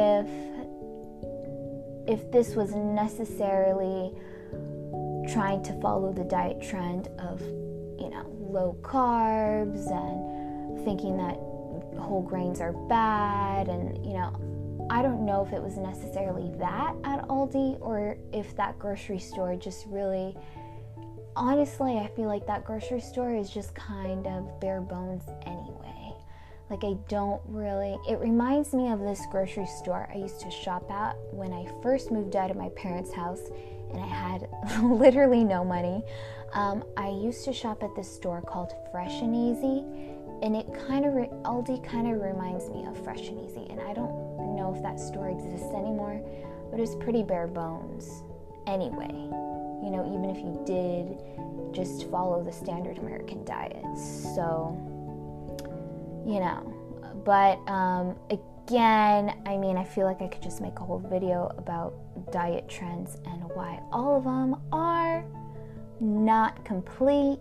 if this was necessarily trying to follow the diet trend of, low carbs and thinking that whole grains are bad, and, I don't know if it was necessarily that at Aldi, or if that grocery store just really, honestly, I feel like that grocery store is just kind of bare bones anyway. Like, it reminds me of this grocery store I used to shop at when I first moved out of my parents' house and I had literally no money. I used to shop at this store called Fresh and Easy, and Aldi kind of reminds me of Fresh and Easy, and I don't know if that store exists anymore, but it's pretty bare bones anyway, even if you did just follow the standard American diet. So, but again, I mean, I feel like I could just make a whole video about diet trends and why all of them are not complete.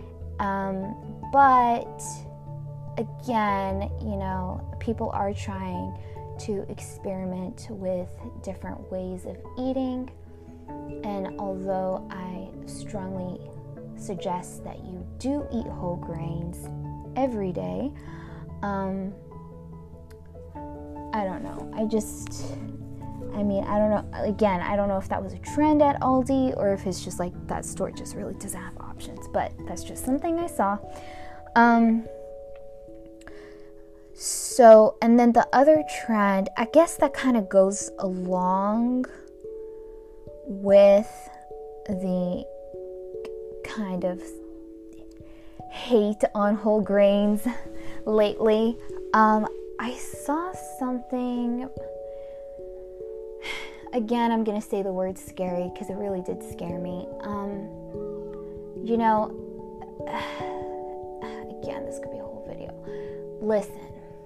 But again, you know, people are trying to experiment with different ways of eating. And although I strongly suggest that you do eat whole grains every day, I don't know. I don't know. Again, I don't know if that was a trend at Aldi or if it's just like that store just really doesn't have options. But that's just something I saw. So, and then the other trend, I guess that kind of goes along with the kind of hate on whole grains lately. I saw something, again, I'm going to say the word scary because it really did scare me. You know, again, this could be a whole video. Listen,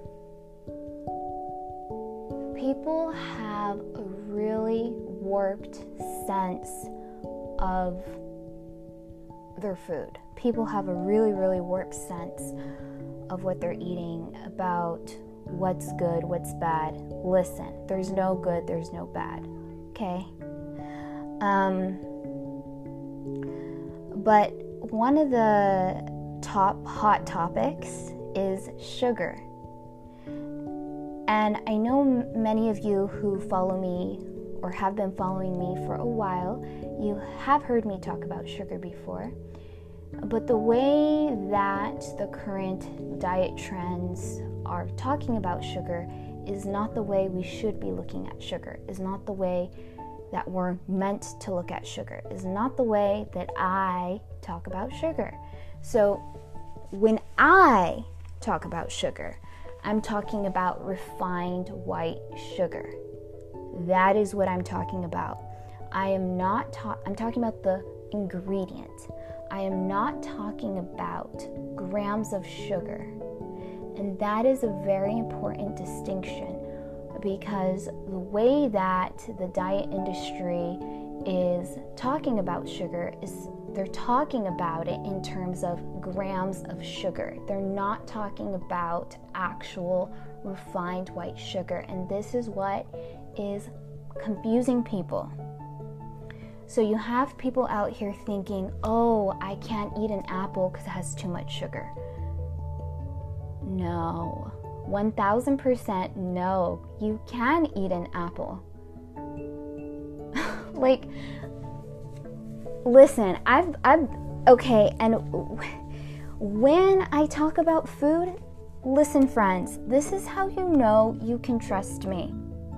people have a really warped sense of their food. People have a really, really warped sense of what they're eating, about what's good, what's bad. Listen, there's no good, there's no bad, okay? But one of the top hot topics is sugar. And I know many of you who follow me or have been following me for a while, you have heard me talk about sugar before. But the way that the current diet trends are talking about sugar is not the way we should be looking at sugar, is not the way that we're meant to look at sugar, is not the way that I talk about sugar. So when I talk about sugar, I'm talking about refined white sugar. That is what I'm talking about. I'm talking about the ingredient. I am not talking about grams of sugar. And that is a very important distinction, because the way that the diet industry is talking about sugar is they're talking about it in terms of grams of sugar. They're not talking about actual refined white sugar. And this is what is confusing people. So you have people out here thinking, oh, I can't eat an apple because it has too much sugar. No, 1000% no, you can eat an apple. Like, listen, I've okay, and when I talk about food, listen friends, this is how you know you can trust me.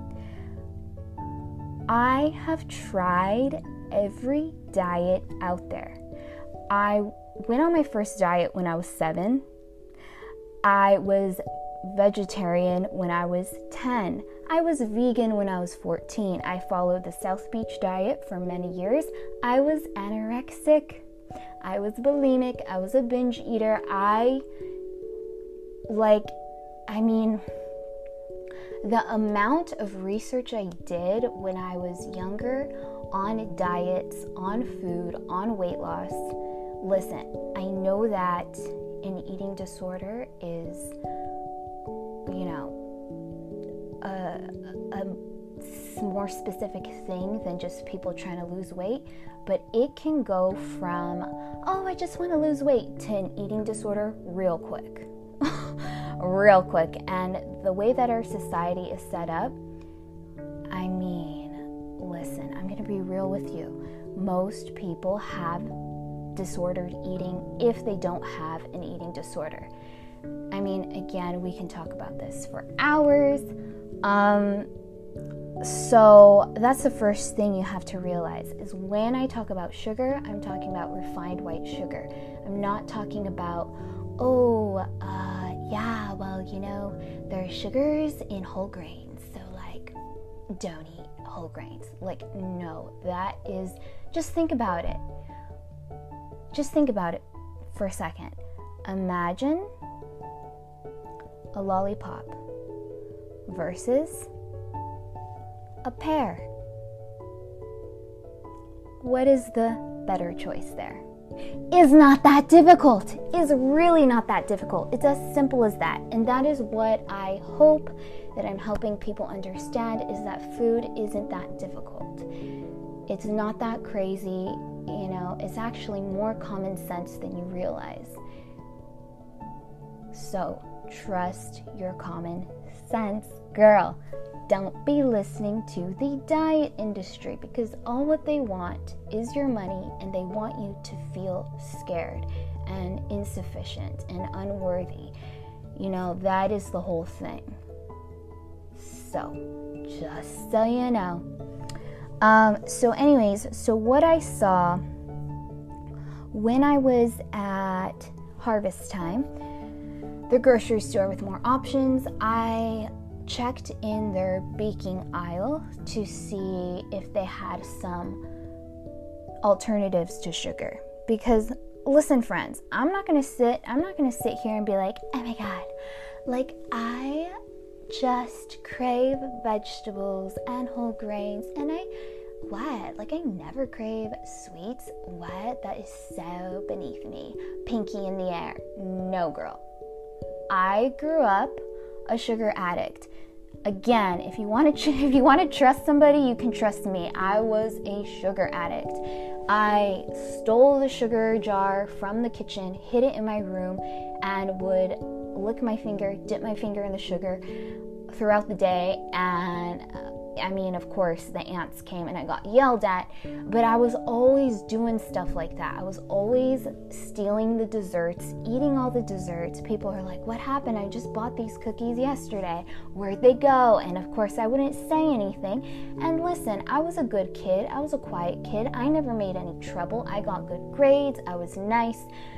I have tried every diet out there. I went on my first diet when I was 7. I was vegetarian when I was 10. I was vegan when I was 14. I followed the South Beach diet for many years. I was anorexic. I was bulimic. I was a binge eater. The amount of research I did when I was younger on diets, on food, on weight loss. Listen, I know that an eating disorder is, a more specific thing than just people trying to lose weight, but it can go from, oh, I just want to lose weight, to an eating disorder real quick. Real quick. And the way that our society is set up, I mean, listen, I'm going to be real with you. Most people have disordered eating if they don't have an eating disorder. I mean, again, we can talk about this for hours. So that's the first thing you have to realize, is when I talk about sugar, I'm talking about refined white sugar. I'm not talking about, there are sugars in whole grains, so don't eat whole grains. No, that is, just think about it. Just think about it for a second. Imagine a lollipop versus a pear. What is the better choice there? Is not that difficult. Is really not that difficult. It's as simple as that. And that is what I hope that I'm helping people understand, is that food isn't that difficult. It's not that crazy, it's actually more common sense than you realize. So trust your common sense, girl. Don't be listening to the diet industry, because all what they want is your money, and they want you to feel scared and insufficient and unworthy. That is the whole thing. So, just so you know. So what I saw when I was at harvest time, the grocery store with more options, I checked in their baking aisle to see if they had some alternatives to sugar. Because listen, friends, I'm not gonna sit here and be like, oh my god, like I just crave vegetables and whole grains, and I never crave sweets. What? That is so beneath me. Pinky in the air. No, girl. I grew up a sugar addict. Again, if you want to trust somebody, you can trust me. I was a sugar addict. I stole the sugar jar from the kitchen, hid it in my room, and would lick my finger, dip my finger in the sugar throughout the day. And of course, the aunts came and I got yelled at, but I was always doing stuff like that. I was always stealing the desserts, eating all the desserts. People are like, what happened? I just bought these cookies yesterday. Where'd they go? And of course, I wouldn't say anything. And listen, I was a good kid. I was a quiet kid. I never made any trouble. I got good grades. I was nice.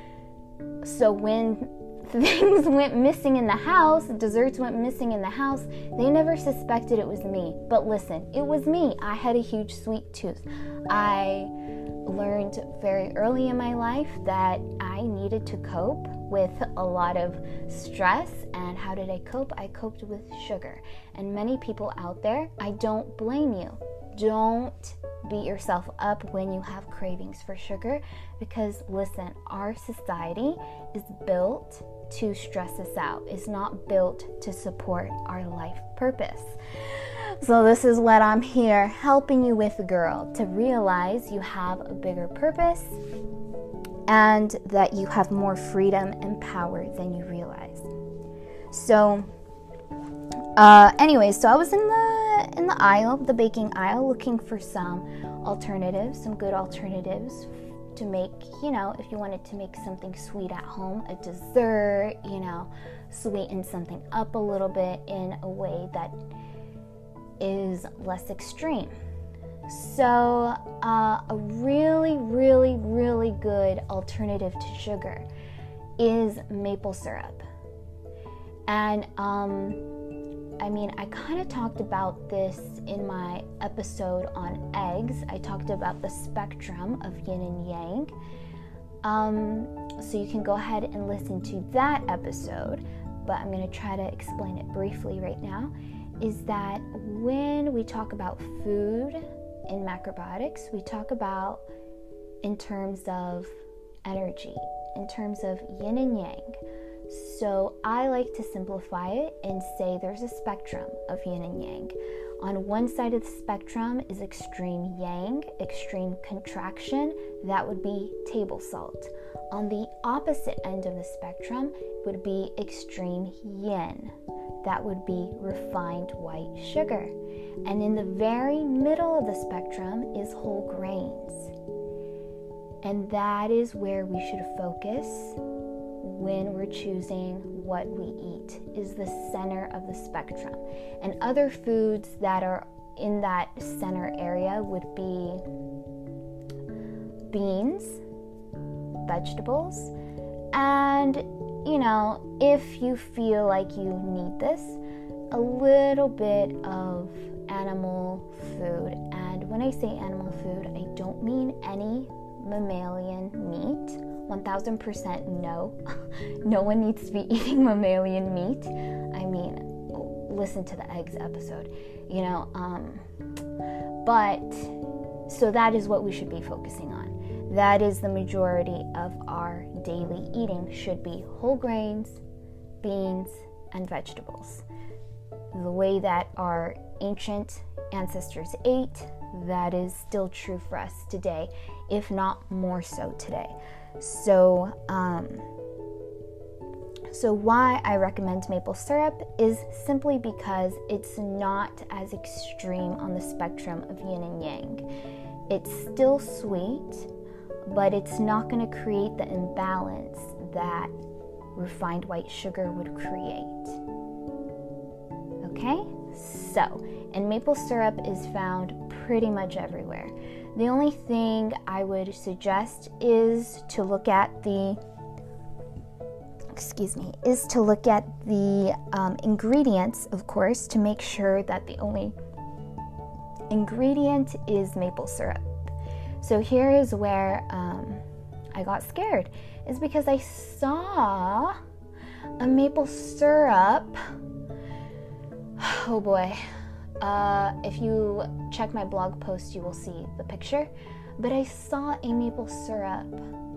So when things went missing in the house, desserts went missing in the house, they never suspected it was me. But listen, it was me. I had a huge sweet tooth. I learned very early in my life that I needed to cope with a lot of stress. And how did I cope? I coped with sugar. And many people out there, I don't blame you. Don't beat yourself up when you have cravings for sugar, because listen, our society is built to stress us out. It's not built to support our life purpose. So this is what I'm here helping you with, girl, to realize you have a bigger purpose and that you have more freedom and power than you realize. So so I was in the aisle, the baking aisle, looking for some alternatives, some good alternatives to make, if you wanted to make something sweet at home, a dessert, sweeten something up a little bit in a way that is less extreme. So a really, really, really good alternative to sugar is maple syrup. And I kind of talked about this in my episode on eggs. I talked about the spectrum of yin and yang. So you can go ahead and listen to that episode, but I'm going to try to explain it briefly right now. Is that when we talk about food in macrobiotics, we talk about in terms of energy, in terms of yin and yang. So I like to simplify it and say there's a spectrum of yin and yang. On one side of the spectrum is extreme yang, extreme contraction. That would be table salt. On the opposite end of the spectrum would be extreme yin. That would be refined white sugar. And in the very middle of the spectrum is whole grains. And that is where we should focus when we're choosing what we eat, is the center of the spectrum. And other foods that are in that center area would be beans, vegetables, and if you feel like you need this, a little bit of animal food. And when I say animal food, I don't mean any mammalian meat. 1000% no. No one needs to be eating mammalian meat. listen to the eggs episode, but so that is what we should be focusing on. That is the majority of our daily eating should be whole grains, beans, and vegetables. The way that our ancient ancestors ate, that is still true for us today, if not more so today. So why I recommend maple syrup is simply because it's not as extreme on the spectrum of yin and yang. It's still sweet, but it's not going to create the imbalance that refined white sugar would create. Okay? So, and maple syrup is found pretty much everywhere. The only thing I would suggest is to look at the ingredients, of course, to make sure that the only ingredient is maple syrup. So here is where I got scared, is because I saw a maple syrup. Oh boy. If you check my blog post, you will see the picture. But I saw a maple syrup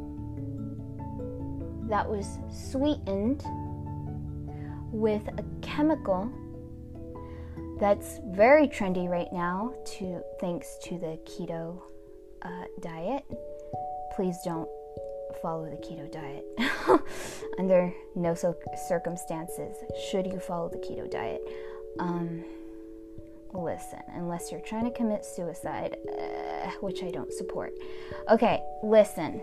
that was sweetened with a chemical that's very trendy right now, thanks to the keto diet. Please don't follow the keto diet. Under no circumstances should you follow the keto diet. Listen, unless you're trying to commit suicide, which I don't support. Okay, listen.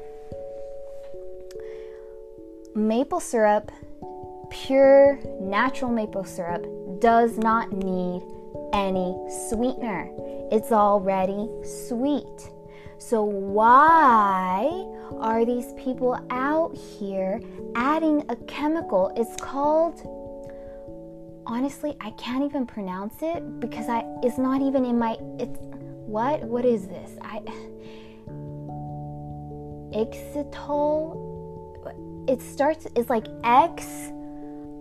Maple syrup, pure natural maple syrup, does not need any sweetener. It's already sweet. So why are these people out here adding a chemical? It's called, honestly, I can't even pronounce it because it's not even in my, what is this? Xitol. It's like Xitoyle.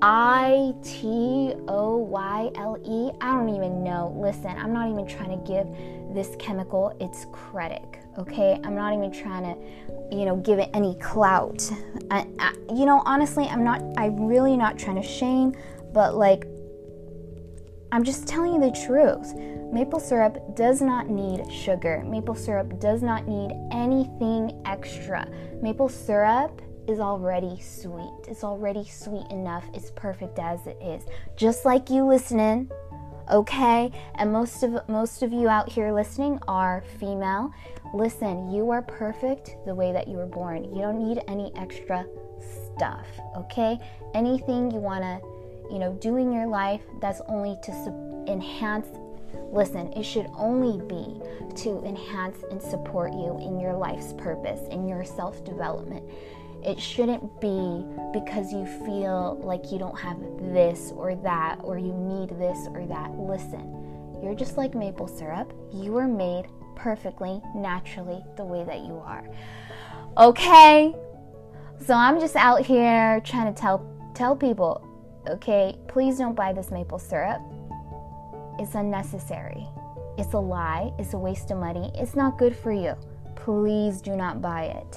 I don't even know. Listen, I'm not even trying to give this chemical its credit, okay? I'm not even trying to, give it any clout. Honestly, I'm really not trying to shame, but I'm just telling you the truth. Maple syrup does not need sugar. Maple syrup does not need anything extra. Maple syrup is already sweet. It's already sweet enough. It's perfect as it is. Just like you listening, okay? And most of you out here listening are female. Listen, you are perfect the way that you were born. You don't need any extra stuff, okay? Anything you want to, do in your life, that's only to enhance. Listen, it should only be to enhance and support you in your life's purpose, in your self-development. It shouldn't be because you feel like you don't have this or that, or you need this or that. Listen, you're just like maple syrup. You were made perfectly, naturally, the way that you are. Okay? So I'm just out here trying to tell people, okay, please don't buy this maple syrup. It's unnecessary. It's a lie. It's a waste of money. It's not good for you. Please do not buy it.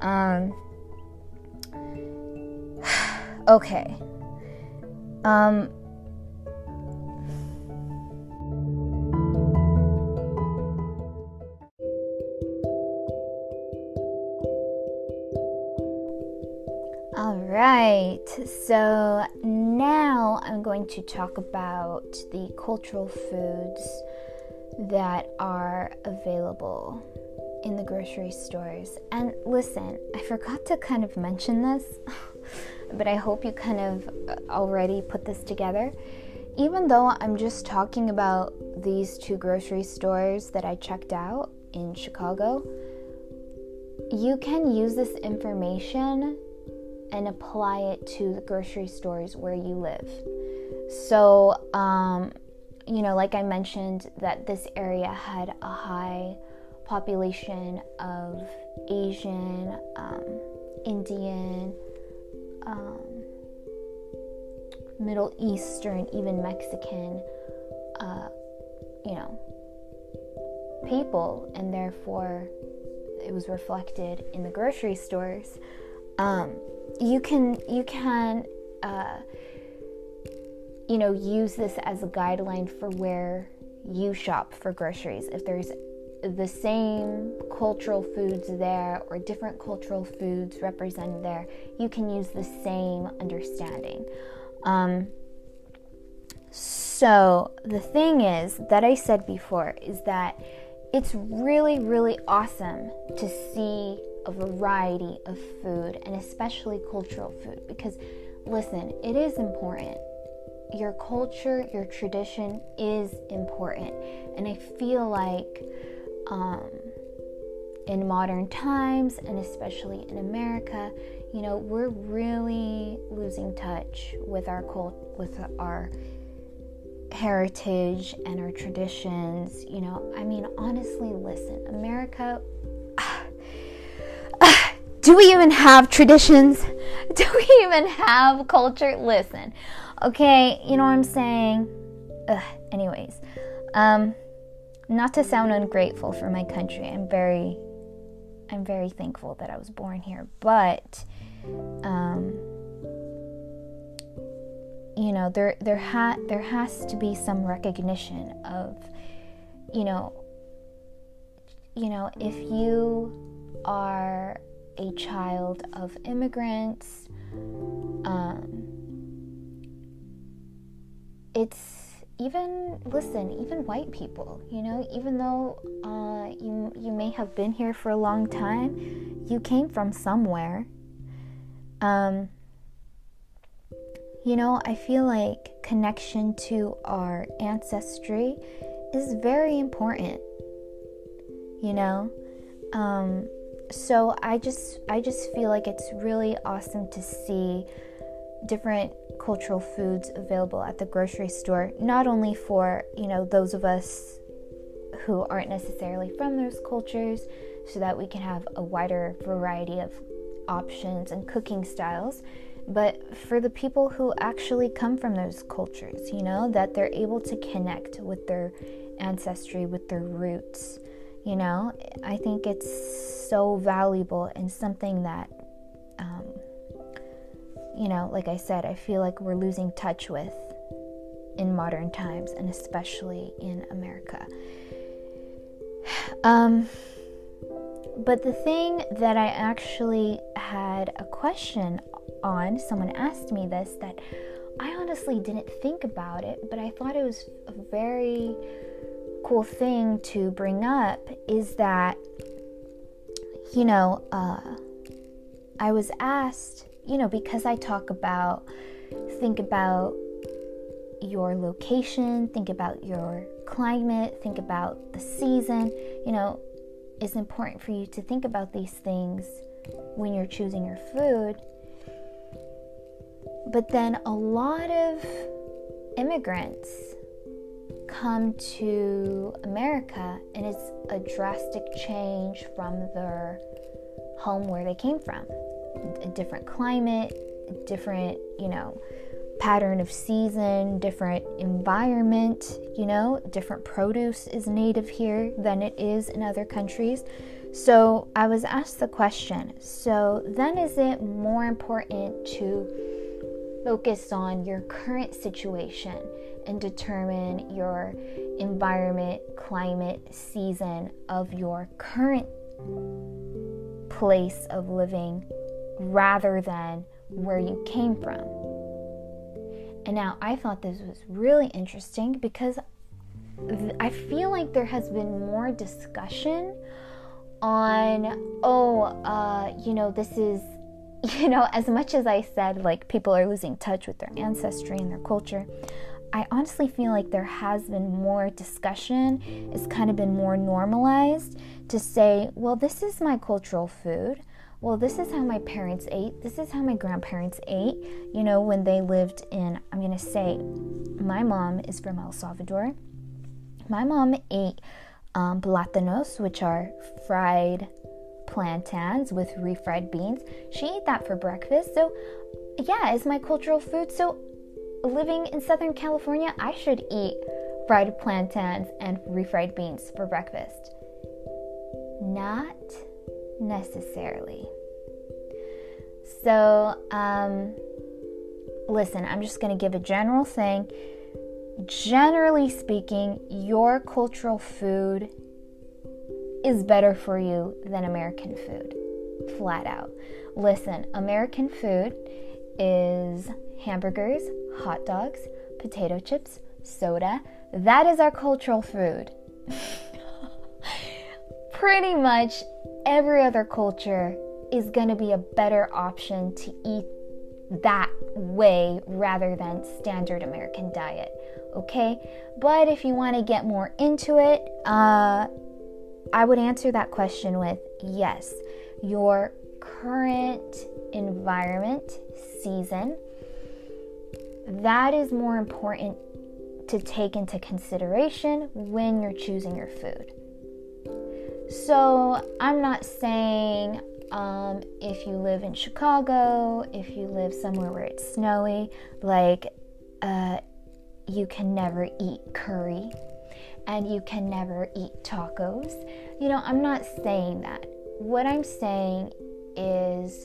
Okay. Alright, so now I'm going to talk about the cultural foods that are available in the grocery stores. And listen, I forgot to kind of mention this, but I hope you kind of already put this together. Even though I'm just talking about these two grocery stores that I checked out in Chicago, you can use this information and apply it to the grocery stores where you live. So, like I mentioned, that this area had a high population of Asian, Indian, Middle Eastern, even Mexican, people, and therefore it was reflected in the grocery stores. You can use this as a guideline for where you shop for groceries. If there's the same cultural foods there or different cultural foods represented there, you can use the same understanding. So the thing is that I said before is that it's really, really awesome to see a variety of food, and especially cultural food, because listen, it is important. Your culture, your tradition is important. And I feel like in modern times, and especially in America, we're really losing touch with our heritage and our traditions. Honestly, listen, America, do we even have traditions? Do we even have culture? Listen, okay, you know what I'm saying? Anyways, not to sound ungrateful for my country, I'm very thankful that I was born here, but there has to be some recognition of, if you are a child of immigrants, it's even white people, even though you may have been here for a long time, you came from somewhere. I feel like connection to our ancestry is very important, so I just feel like it's really awesome to see different cultural foods available at the grocery store, not only for, those of us who aren't necessarily from those cultures, so that we can have a wider variety of options and cooking styles, but for the people who actually come from those cultures, that they're able to connect with their ancestry, with their roots. I think it's so valuable and something that, like I said, I feel like we're losing touch with in modern times, and especially in America. But the thing that I actually had a question on, someone asked me this, that I honestly didn't think about it, but I thought it was a very cool thing to bring up, is that, I was asked, because I think about your location, think about your climate, think about the season, it's important for you to think about these things when you're choosing your food. But then a lot of immigrants come to America, and it's a drastic change from their home where they came from. A different climate, different, pattern of season, different environment, different produce is native here than it is in other countries. So I was asked the question, so then is it more important to focus on your current situation and determine your environment, climate, season of your current place of living rather than where you came from? And now I thought this was really interesting, because I feel like there has been more discussion on, this is, as much as I said, like, people are losing touch with their ancestry and their culture, I honestly feel like there has been more discussion. It's kind of been more normalized to say, well, this is my cultural food. Well, this is how my parents ate. This is how my grandparents ate, when they lived in, I'm going to say, my mom is from El Salvador. My mom ate plátanos, which are fried plantains with refried beans. She ate that for breakfast. So, yeah, it's my cultural food. So, living in Southern California, I should eat fried plantains and refried beans for breakfast. Not necessarily. So, listen, I'm just going to give a general thing. Generally speaking, your cultural food is better for you than American food. Flat out. Listen, American food is hamburgers, hot dogs, potato chips, soda. That is our cultural food. Pretty much every other culture is going to be a better option to eat that way rather than standard American diet. Okay? But if you want to get more into it, I would answer that question with yes. Your current environment, season, that is more important to take into consideration when you're choosing your food. So I'm not saying if you live in Chicago, if you live somewhere where it's snowy, like you can never eat curry and you can never eat tacos. You know, I'm not saying that. What I'm saying is,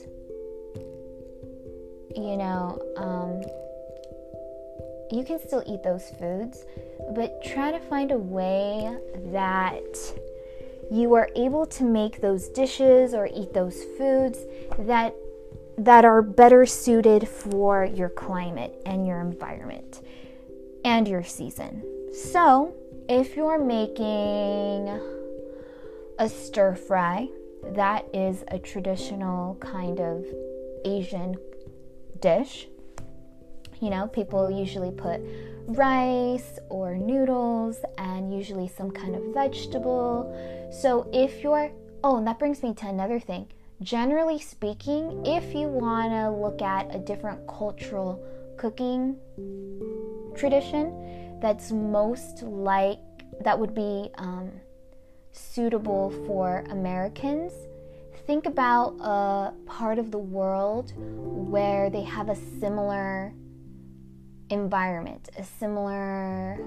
you can still eat those foods, but try to find a way that you are able to make those dishes or eat those foods that are better suited for your climate and your environment and your season. So, if you're making a stir fry, that is a traditional kind of Asian dish. You know, people usually put rice or noodles and usually some kind of vegetable. So if you're, and that brings me to another thing. Generally speaking, if you want to look at a different cultural cooking tradition that would be suitable for Americans, think about a part of the world where they have a similar environment, a similar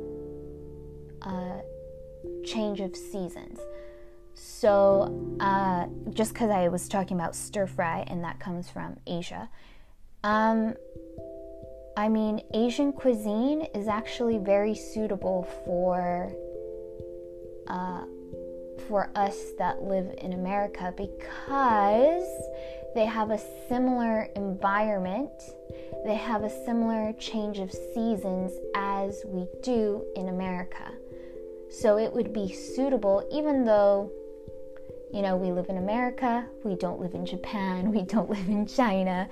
change of seasons. So just because I was talking about stir fry and that comes from Asia, Asian cuisine is actually very suitable for us that live in America because they have a similar environment, they have a similar change of seasons as we do in America. So it would be suitable, even though, we live in America, we don't live in Japan, we don't live in China.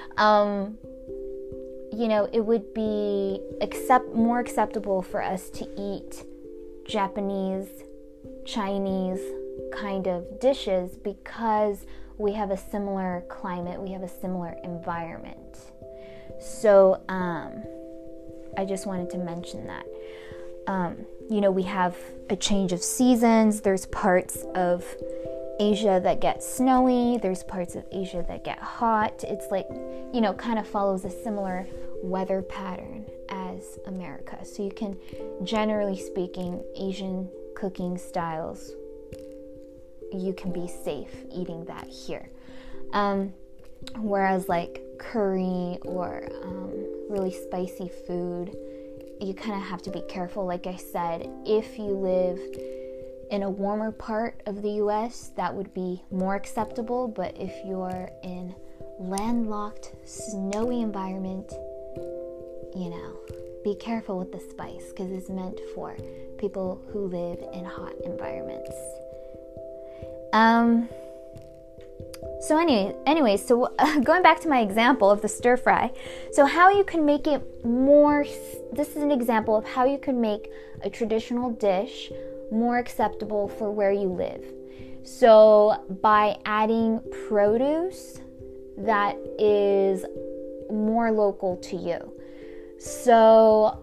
It would be more acceptable for us to eat Japanese, Chinese kind of dishes because we have a similar climate, we have a similar environment. So I just wanted to mention that. We have a change of seasons. There's parts of Asia that get snowy. There's parts of Asia that get hot. It's like, kind of follows a similar weather pattern as America. So you can, generally speaking, Asian cooking styles, you can be safe eating that here. Whereas like curry or really spicy food, you kind of have to be careful. Like I said, if you live in a warmer part of the US, that would be more acceptable. But if you're in landlocked, snowy environment, be careful with the spice because it's meant for people who live in hot environments. So going back to my example of the stir fry, so how you can make it this is an example of how you can make a traditional dish more acceptable for where you live. So by adding produce that is more local to you. So,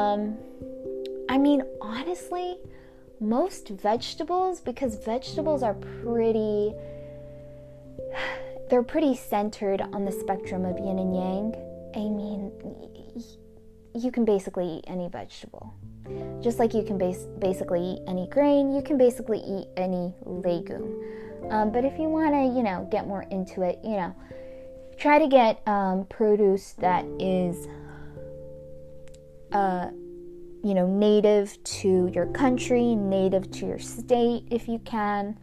honestly, most vegetables, because vegetables are pretty centered on the spectrum of yin and yang. you can basically eat any vegetable. Just like you can basically eat any grain, you can basically eat any legume. But if you want to, get more into it, try to get produce that is, native to your country, native to your state if you can.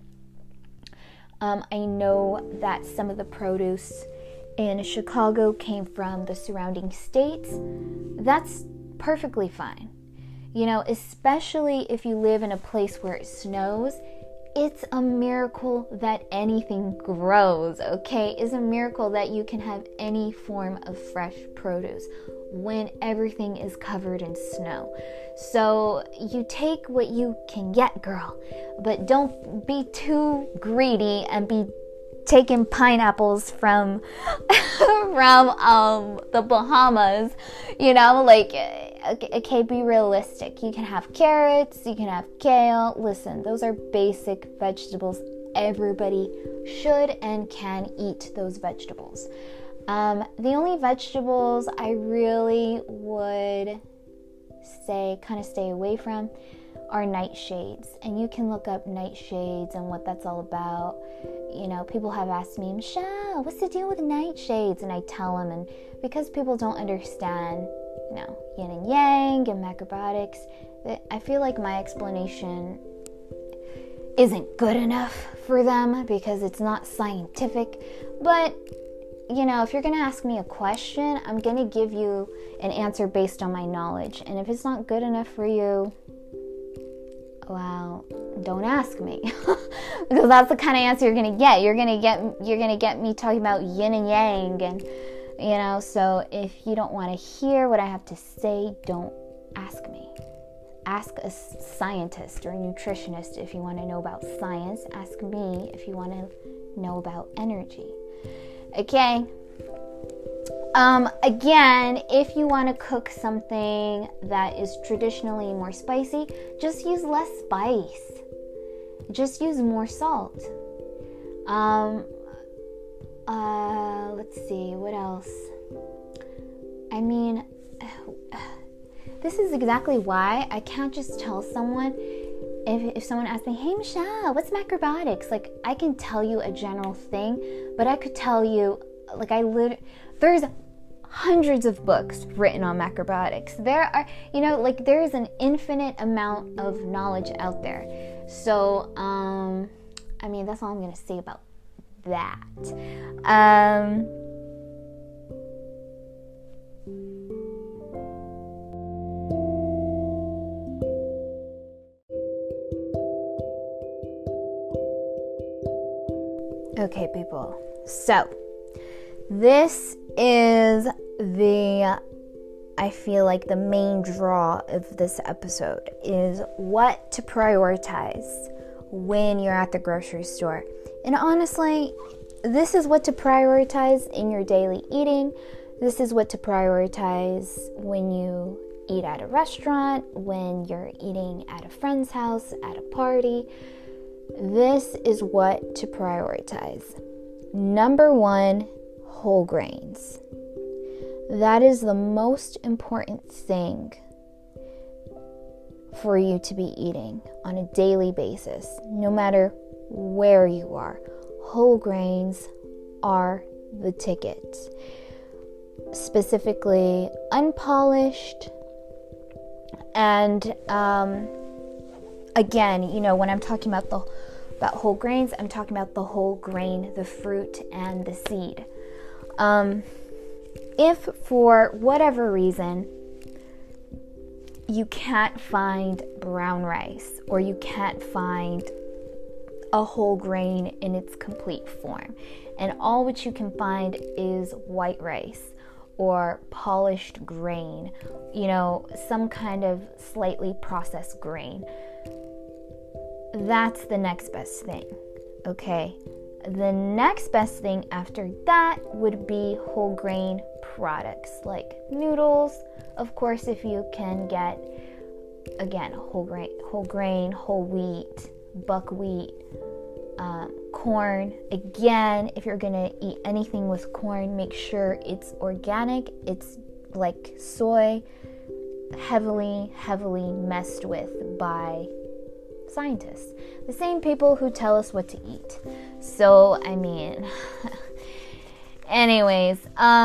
I know that some of the produce in Chicago came from the surrounding states. That's perfectly fine. Especially if you live in a place where it snows, it's a miracle that anything grows, okay? It's a miracle that you can have any form of fresh produce when everything is covered in snow. So you take what you can get, girl, but don't be too greedy and be taking pineapples from the Bahamas, okay, be realistic. You can have carrots, you can have kale. Listen, those are basic vegetables. Everybody should and can eat those vegetables. The only vegetables I really would say kind of stay away from are nightshades. And you can look up nightshades and what that's all about. People have asked me, Michelle, what's the deal with nightshades? And I tell them, and because people don't understand, yin and yang and macrobiotics, I feel like my explanation isn't good enough for them because it's not scientific. But, if you're going to ask me a question, I'm going to give you an answer based on my knowledge. And if it's not good enough for you, well, don't ask me. Because that's the kind of answer you're going to get. You're going to get me talking about yin and yang and so if you don't want to hear what I have to say, don't ask me. Ask a scientist or a nutritionist if you want to know about science. Ask me if you want to know about energy. Okay? Again, if you want to cook something that is traditionally more spicy, just use less spice. Just use more salt. Let's see, what else? I mean, this is exactly why I can't just tell someone, if someone asks me, hey Michelle, what's macrobiotics? Like, I can tell you a general thing, but I could tell you, there's hundreds of books written on macrobiotics. There are, there is an infinite amount of knowledge out there. So, that's all I'm going to say about that. Okay, people. So, this is I feel like the main draw of this episode is what to prioritize when you're at the grocery store. And honestly, this is what to prioritize in your daily eating. This is what to prioritize when you eat at a restaurant, when you're eating at a friend's house, at a party. This is what to prioritize. Number 1, whole grains. That is the most important thing for you to be eating on a daily basis, no matter where you are. Whole grains are the ticket. Specifically, unpolished. And again, when I'm talking about whole grains, I'm talking about the whole grain, the fruit, and the seed. If for whatever reason you can't find brown rice, or you can't find a whole grain in its complete form, and all what you can find is white rice or polished grain, some kind of slightly processed grain, that's the next best thing, okay? The next best thing after that would be whole grain products like noodles. Of course, if you can get, again, whole grain, whole wheat, buckwheat, corn. Again, if you're gonna eat anything with corn, make sure it's organic. It's like soy, heavily messed with by scientists, the same people who tell us what to eat. So, I mean, anyways,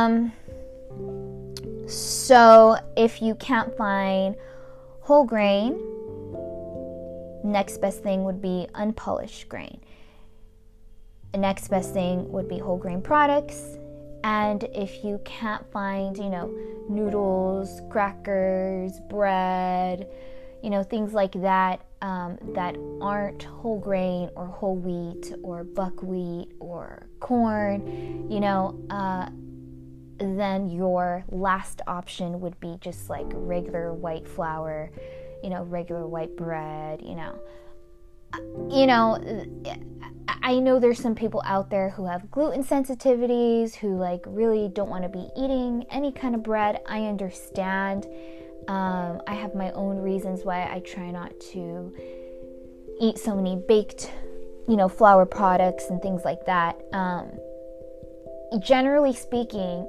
so if you can't find whole grain, next best thing would be unpolished grain. The next best thing would be whole grain products. And if you can't find, noodles, crackers, bread, things like that, that aren't whole grain or whole wheat or buckwheat or corn, then your last option would be just like regular white flour, regular white bread, I know there's some people out there who have gluten sensitivities, who like really don't want to be eating any kind of bread. I understand. I have my own reasons why I try not to eat so many baked, flour products and things like that. Generally speaking,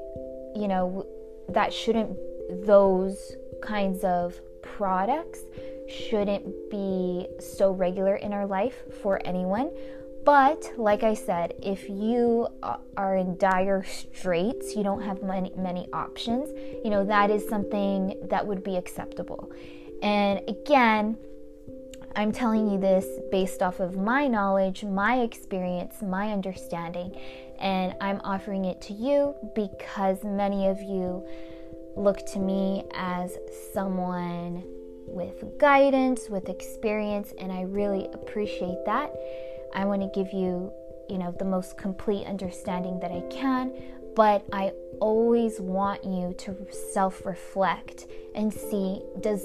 those kinds of products shouldn't be so regular in our life for anyone. But like I said, if you are in dire straits, you don't have many options, that is something that would be acceptable. And again, I'm telling you this based off of my knowledge, my experience, my understanding, and I'm offering it to you because many of you look to me as someone with guidance, with experience, and I really appreciate that. I want to give you, the most complete understanding that I can, but I always want you to self-reflect and see, does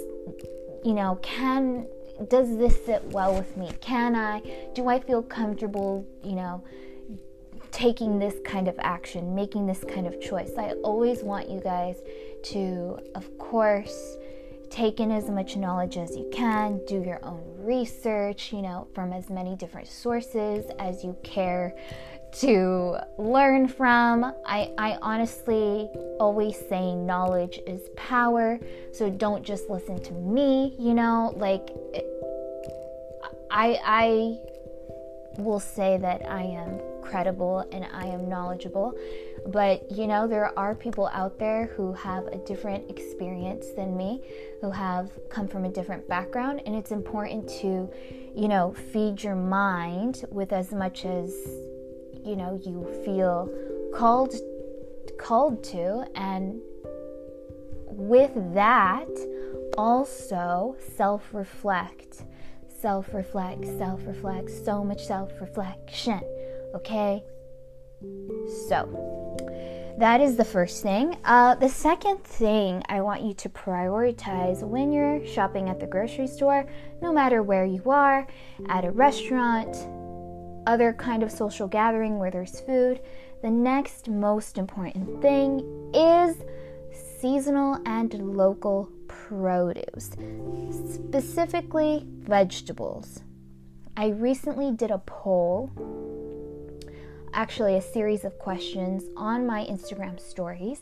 this sit well with me? Do I feel comfortable, taking this kind of action, making this kind of choice? I always want you guys to, of course, take in as much knowledge as you can, do your own research, from as many different sources as you care to learn from. I honestly always say knowledge is power, so don't just listen to me, I will say that I am credible and I am knowledgeable, but there are people out there who have a different experience than me, who have come from a different background, and it's important to feed your mind with as much as you feel called to, and with that also self-reflect, so much self-reflection. Okay, so that is the first thing. The second thing I want you to prioritize when you're shopping at the grocery store, no matter where you are, at a restaurant, other kind of social gathering where there's food, the next most important thing is seasonal and local produce, specifically vegetables. I recently did a poll, actually a series of questions on my Instagram stories.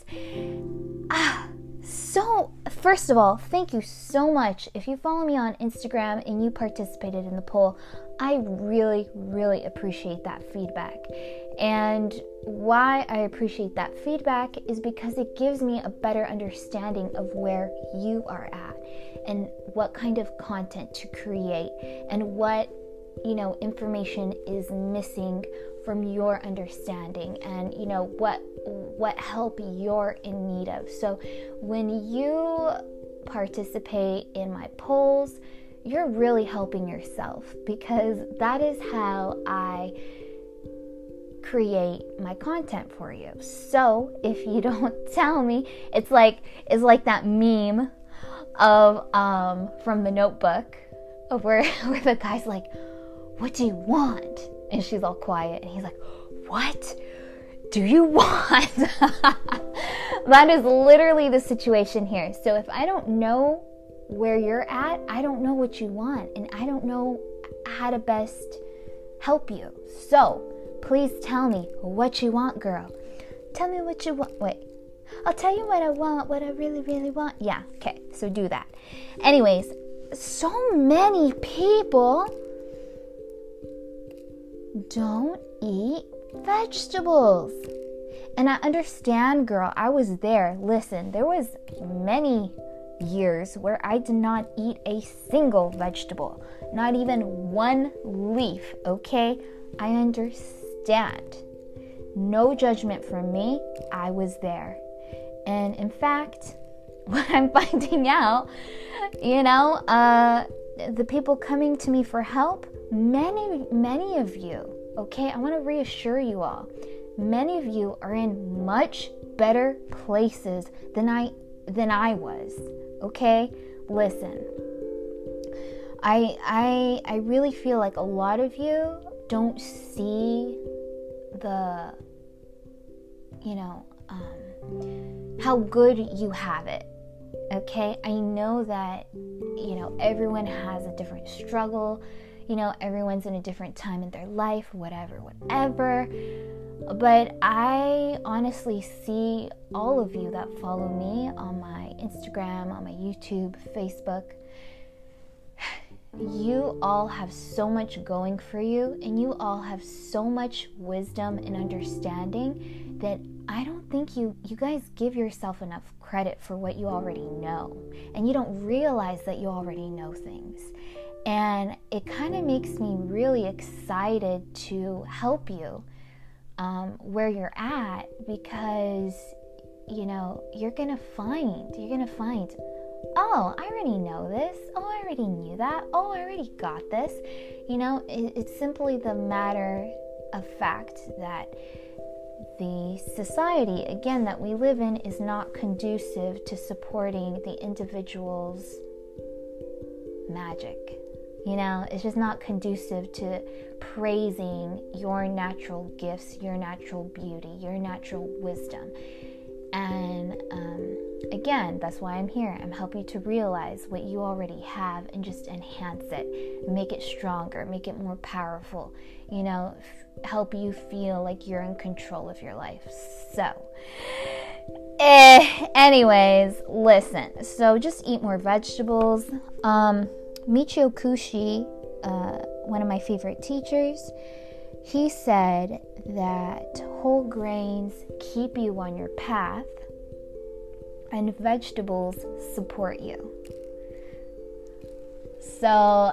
So first of all, thank you so much. If you follow me on Instagram and you participated in the poll, I really, really appreciate that feedback. And why I appreciate that feedback is because it gives me a better understanding of where you are at and what kind of content to create and what information is missing from your understanding, and what help you're in need of. So when you participate in my polls, you're really helping yourself, because that is how I create my content for you. So if you don't tell me, it's like that meme of from The Notebook, of where the guy's like, "What do you want?" And she's all quiet, and he's like, "What do you want?" That is literally the situation here. So if I don't know where you're at, I don't know what you want, and I don't know how to best help you. So please tell me what you want, girl. Tell me what you want. Wait, I'll tell you what I want, what I really, really want. Yeah, okay, so do that. Anyways, so many people don't eat vegetables. And I understand, girl, I was there. Listen, there was many years where I did not eat a single vegetable, not even one leaf, okay? I understand. No judgment from me. I was there. And in fact, what I'm finding out, the people coming to me for help, many of you, okay, I want to reassure you all, many of you are in much better places than I was, okay? Listen, I really feel like a lot of you don't see the, how good you have it, okay? I know that, everyone has a different struggle, everyone's in a different time in their life, whatever. But I honestly see all of you that follow me on my Instagram, on my YouTube, Facebook. You all have so much going for you, and you all have so much wisdom and understanding that I don't think you guys give yourself enough credit for what you already know. And you don't realize that you already know things. And it kind of makes me really excited to help you where you're at, because you're gonna find, oh, I already know this, oh, I already knew that, oh, I already got this. It's simply the matter of fact that the society, again, that we live in is not conducive to supporting the individual's magic. It's just not conducive to praising your natural gifts, your natural beauty, your natural wisdom. And again, that's why I'm here. I'm helping you to realize what you already have and just enhance it, make it stronger, make it more powerful, help you feel like you're in control of your life. So, anyways, listen. So just eat more vegetables. Michio Kushi, one of my favorite teachers, he said that whole grains keep you on your path and vegetables support you. So,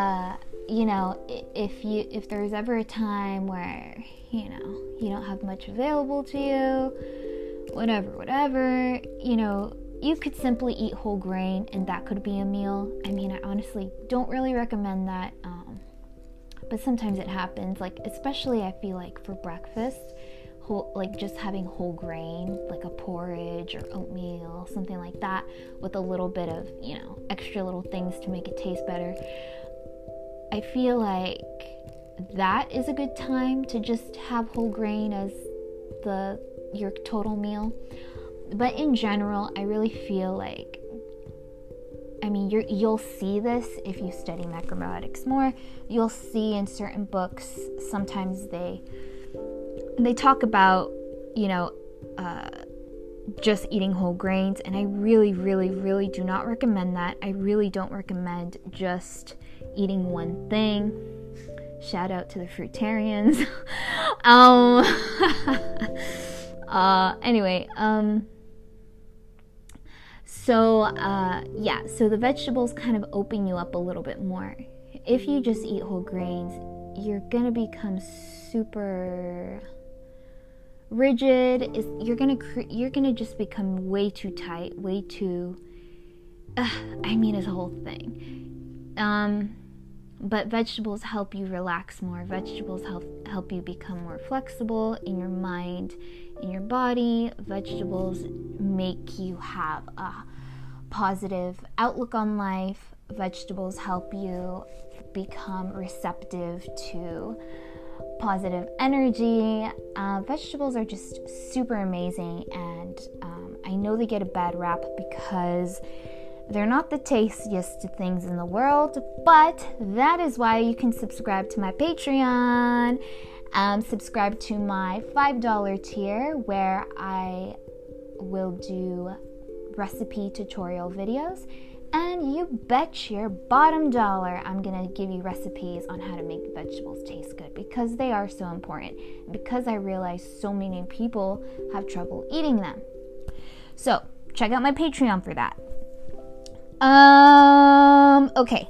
if there's ever a time where, you don't have much available to you, whatever, you could simply eat whole grain and that could be a meal. I mean, I honestly don't really recommend that, but sometimes it happens, like, especially I feel like for breakfast, just having whole grain, like a porridge or oatmeal, something like that, with a little bit of, extra little things to make it taste better. I feel like that is a good time to just have whole grain as your total meal. But in general, I really feel like, you'll see this if you study MacroMagic more. You'll see in certain books, sometimes they talk about, just eating whole grains, and I really, really, really do not recommend that. I really don't recommend just eating one thing. Shout out to the fruitarians. So the vegetables kind of open you up a little bit more. If you just eat whole grains, you're gonna become super rigid. You're gonna just become way too tight, way too. It's a whole thing. But vegetables help you relax more. Vegetables help you become more flexible in your mind, in your body. Vegetables make you have a positive outlook on life. Vegetables help you become receptive to positive energy. Vegetables are just super amazing, and I know they get a bad rap because they're not the tastiest things in the world, but that is why you can subscribe to my Patreon. Subscribe to my $5 tier where I will do recipe tutorial videos, and you bet your bottom dollar I'm gonna give you recipes on how to make vegetables taste good, because they are so important, because I realize so many people have trouble eating them. So check out my Patreon for that. Okay.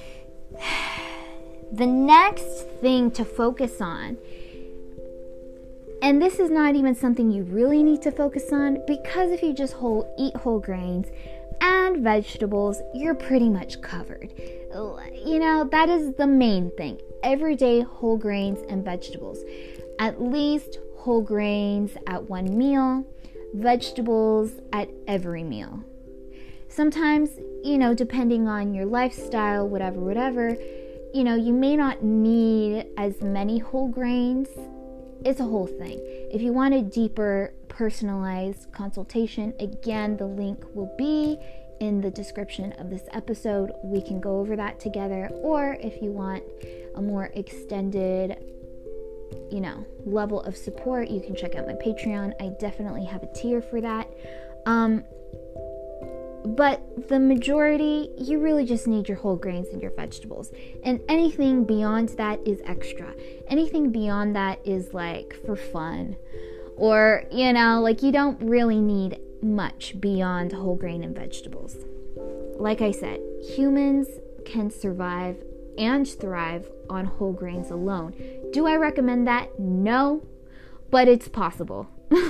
The next thing to focus on, and this is not even something you really need to focus on, because if you just eat whole grains and vegetables, you're pretty much covered. You know, that is the main thing. Everyday whole grains and vegetables. At least whole grains at one meal, vegetables at every meal. Sometimes, you know, depending on your lifestyle, whatever, you know, you may not need as many whole grains. It's a whole thing. If you want a deeper personalized consultation, again, the link will be in the description of this episode. We can go over that together. Or if you want a more extended, you know, level of support, you can check out my Patreon. I definitely have a tier for that. But the majority, you really just need your whole grains and your vegetables. And anything beyond that is extra. Anything beyond that is like for fun. Or, you know, like you don't really need much beyond whole grain and vegetables. Like I said, humans can survive and thrive on whole grains alone. Do I recommend that? No, but it's possible.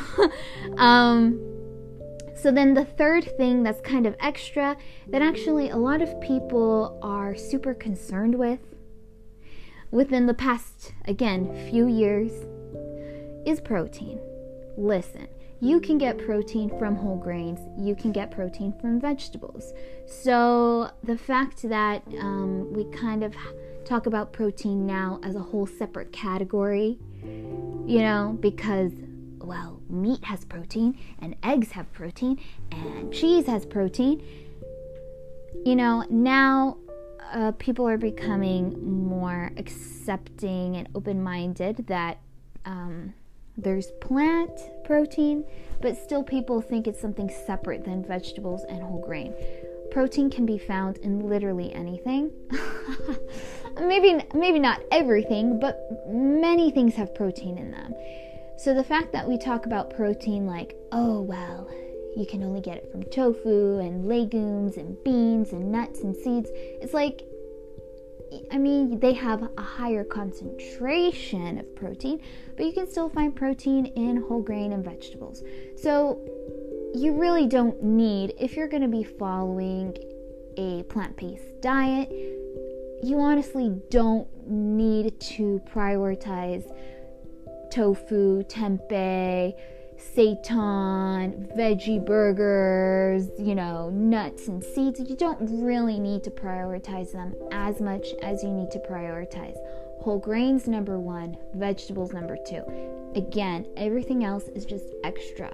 So then the third thing that's kind of extra, that actually a lot of people are super concerned with within the past, again, few years, is protein. Listen, you can get protein from whole grains. You can get protein from vegetables. So the fact that we kind of talk about protein now as a whole separate category, you know, because, well, meat has protein, and eggs have protein, and cheese has protein. You know, now people are becoming more accepting and open-minded that there's plant protein, but still people think it's something separate than vegetables and whole grain. Protein can be found in literally anything. Maybe not everything, but many things have protein in them. So the fact that we talk about protein like, oh, well, you can only get it from tofu and legumes and beans and nuts and seeds, it's like, I mean, they have a higher concentration of protein, but you can still find protein in whole grain and vegetables. So you really don't need, if you're going to be following a plant-based diet, you honestly don't need to prioritize tofu, tempeh, seitan, veggie burgers, you know, nuts and seeds. You don't really need to prioritize them as much as you need to prioritize whole grains number 1, vegetables number 2. Again, everything else is just extra.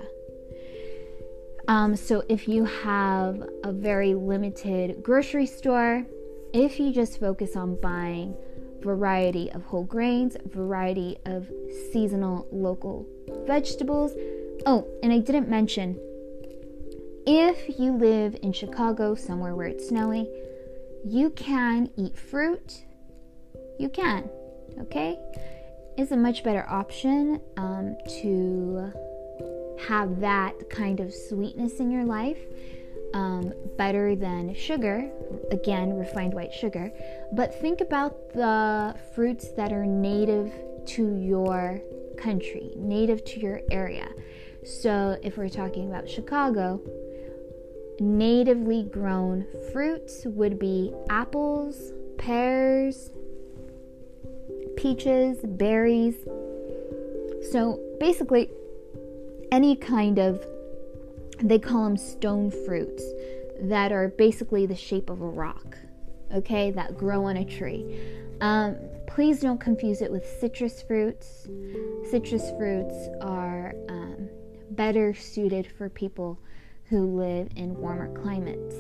So if you have a very limited grocery store, if you just focus on buying variety of whole grains, variety of seasonal local vegetables. Oh, and I didn't mention, if you live in Chicago, somewhere where it's snowy, you can eat fruit. You can, okay? It's a much better option to have that kind of sweetness in your life. Better than sugar, again, refined white sugar. But think about the fruits that are native to your country, native to your area. So if we're talking about Chicago, natively grown fruits would be apples, pears, peaches, berries. So basically any kind of, they call them stone fruits, that are basically the shape of a rock, okay, that grow on a tree. Please don't confuse it with citrus fruits. Citrus fruits are better suited for people who live in warmer climates.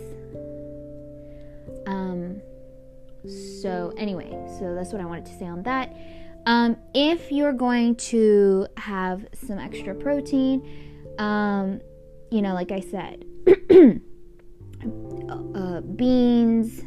So that's what I wanted to say on that. If you're going to have some extra protein, like I said, beans,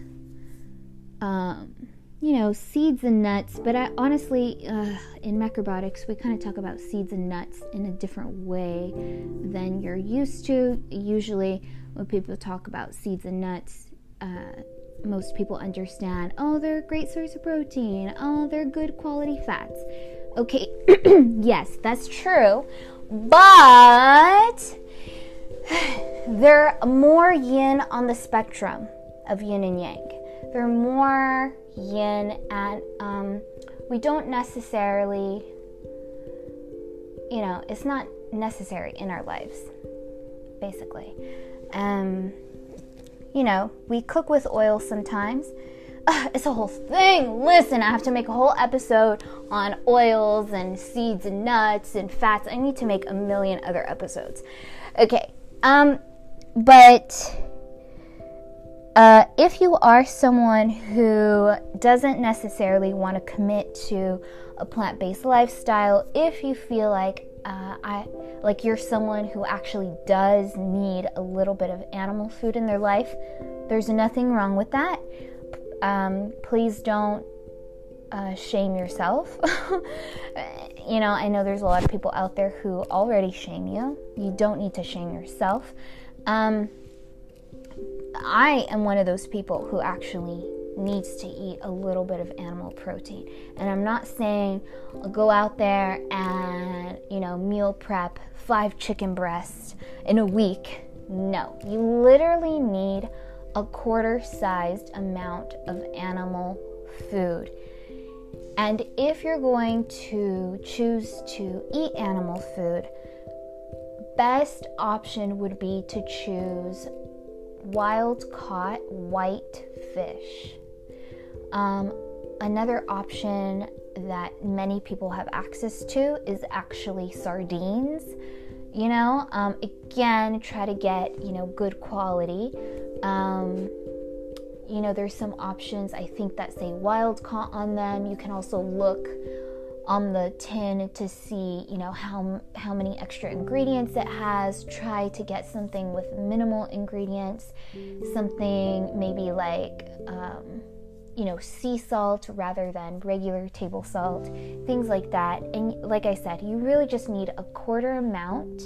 seeds and nuts. But I honestly, in macrobiotics, we kind of talk about seeds and nuts in a different way than you're used to. Usually when people talk about seeds and nuts, most people understand, oh, they're a great source of protein. Oh, they're good quality fats. Okay, yes, that's true. But they're more yin on the spectrum of yin and yang. They're more yin, and we don't necessarily, it's not necessary in our lives, basically. We cook with oil sometimes. It's a whole thing. Listen, I have to make a whole episode on oils and seeds and nuts and fats. I need to make a million other episodes. Okay. But if you are someone who doesn't necessarily want to commit to a plant-based lifestyle, if you feel like you're someone who actually does need a little bit of animal food in their life, there's nothing wrong with that. Please don't shame yourself. I know there's a lot of people out there who already shame you. You don't need to shame yourself. I am one of those people who actually needs to eat a little bit of animal protein. And I'm not saying go out there and, meal prep 5 chicken breasts in a week. No, you literally need a quarter-sized amount of animal food. And if you're going to choose to eat animal food, best option would be to choose wild-caught white fish. Another option that many people have access to is actually sardines. Again, try to get, good quality. There's some options, I think, that say wild caught on them. You can also look on the tin to see, how many extra ingredients it has. Try to get something with minimal ingredients, something maybe like, sea salt rather than regular table salt, things like that. And like I said, you really just need a quarter amount,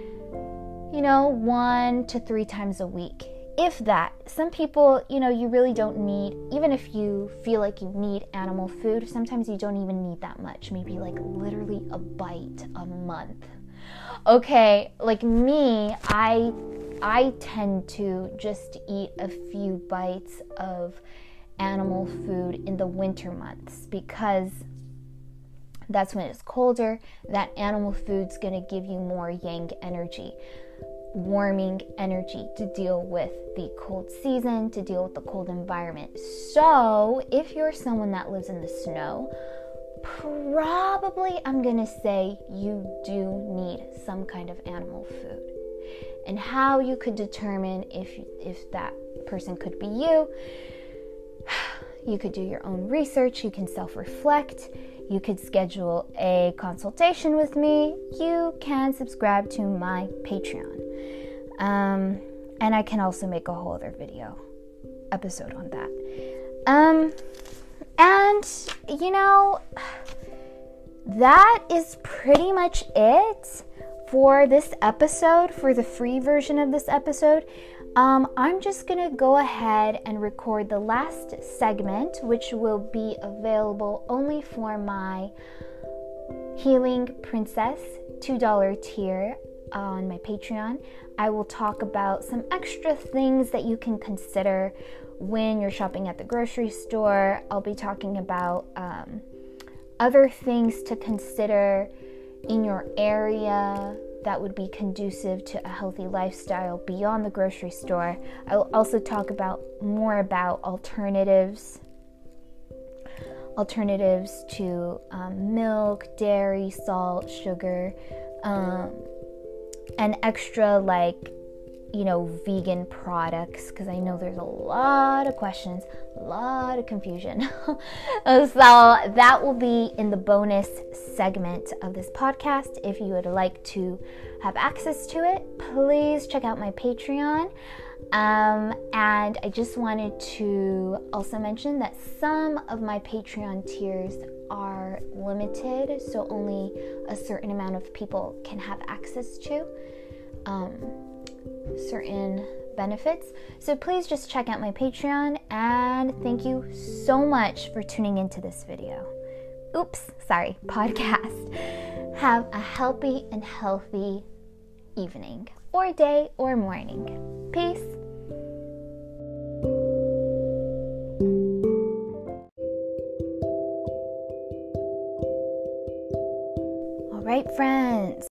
1 to 3 times a week. If that. Some people, you really don't need, even if you feel like you need animal food, sometimes you don't even need that much. Maybe like literally a bite a month. Okay, like me, I tend to just eat a few bites of animal food in the winter months because that's when it's colder. That animal food's gonna give you more yang energy, warming energy to deal with the cold season, to deal with the cold environment. So if you're someone that lives in the snow, probably I'm gonna say you do need some kind of animal food. And how you could determine if that person could be you, you could do your own research, you can self-reflect, you could schedule a consultation with me, you can subscribe to my Patreon. And I can also make a whole other video episode on that. That is pretty much it for this episode, for the free version of this episode. I'm just going to go ahead and record the last segment, which will be available only for my Healing Princess $2 tier on my Patreon. I will talk about some extra things that you can consider when you're shopping at the grocery store. I'll be talking about other things to consider in your area that would be conducive to a healthy lifestyle beyond the grocery store. I will also talk more about alternatives to milk, dairy, salt, sugar, and extra vegan products, because I know there's a lot of questions, a lot of confusion. So that will be in the bonus segment of this podcast. If you would like to have access to it, please check out my Patreon. And I just wanted to also mention that some of my Patreon tiers are limited, so only a certain amount of people can have access to certain benefits. So please just check out my Patreon, and thank you so much for tuning into this podcast. Have a happy and healthy evening or day or morning. Peace. All right, friends.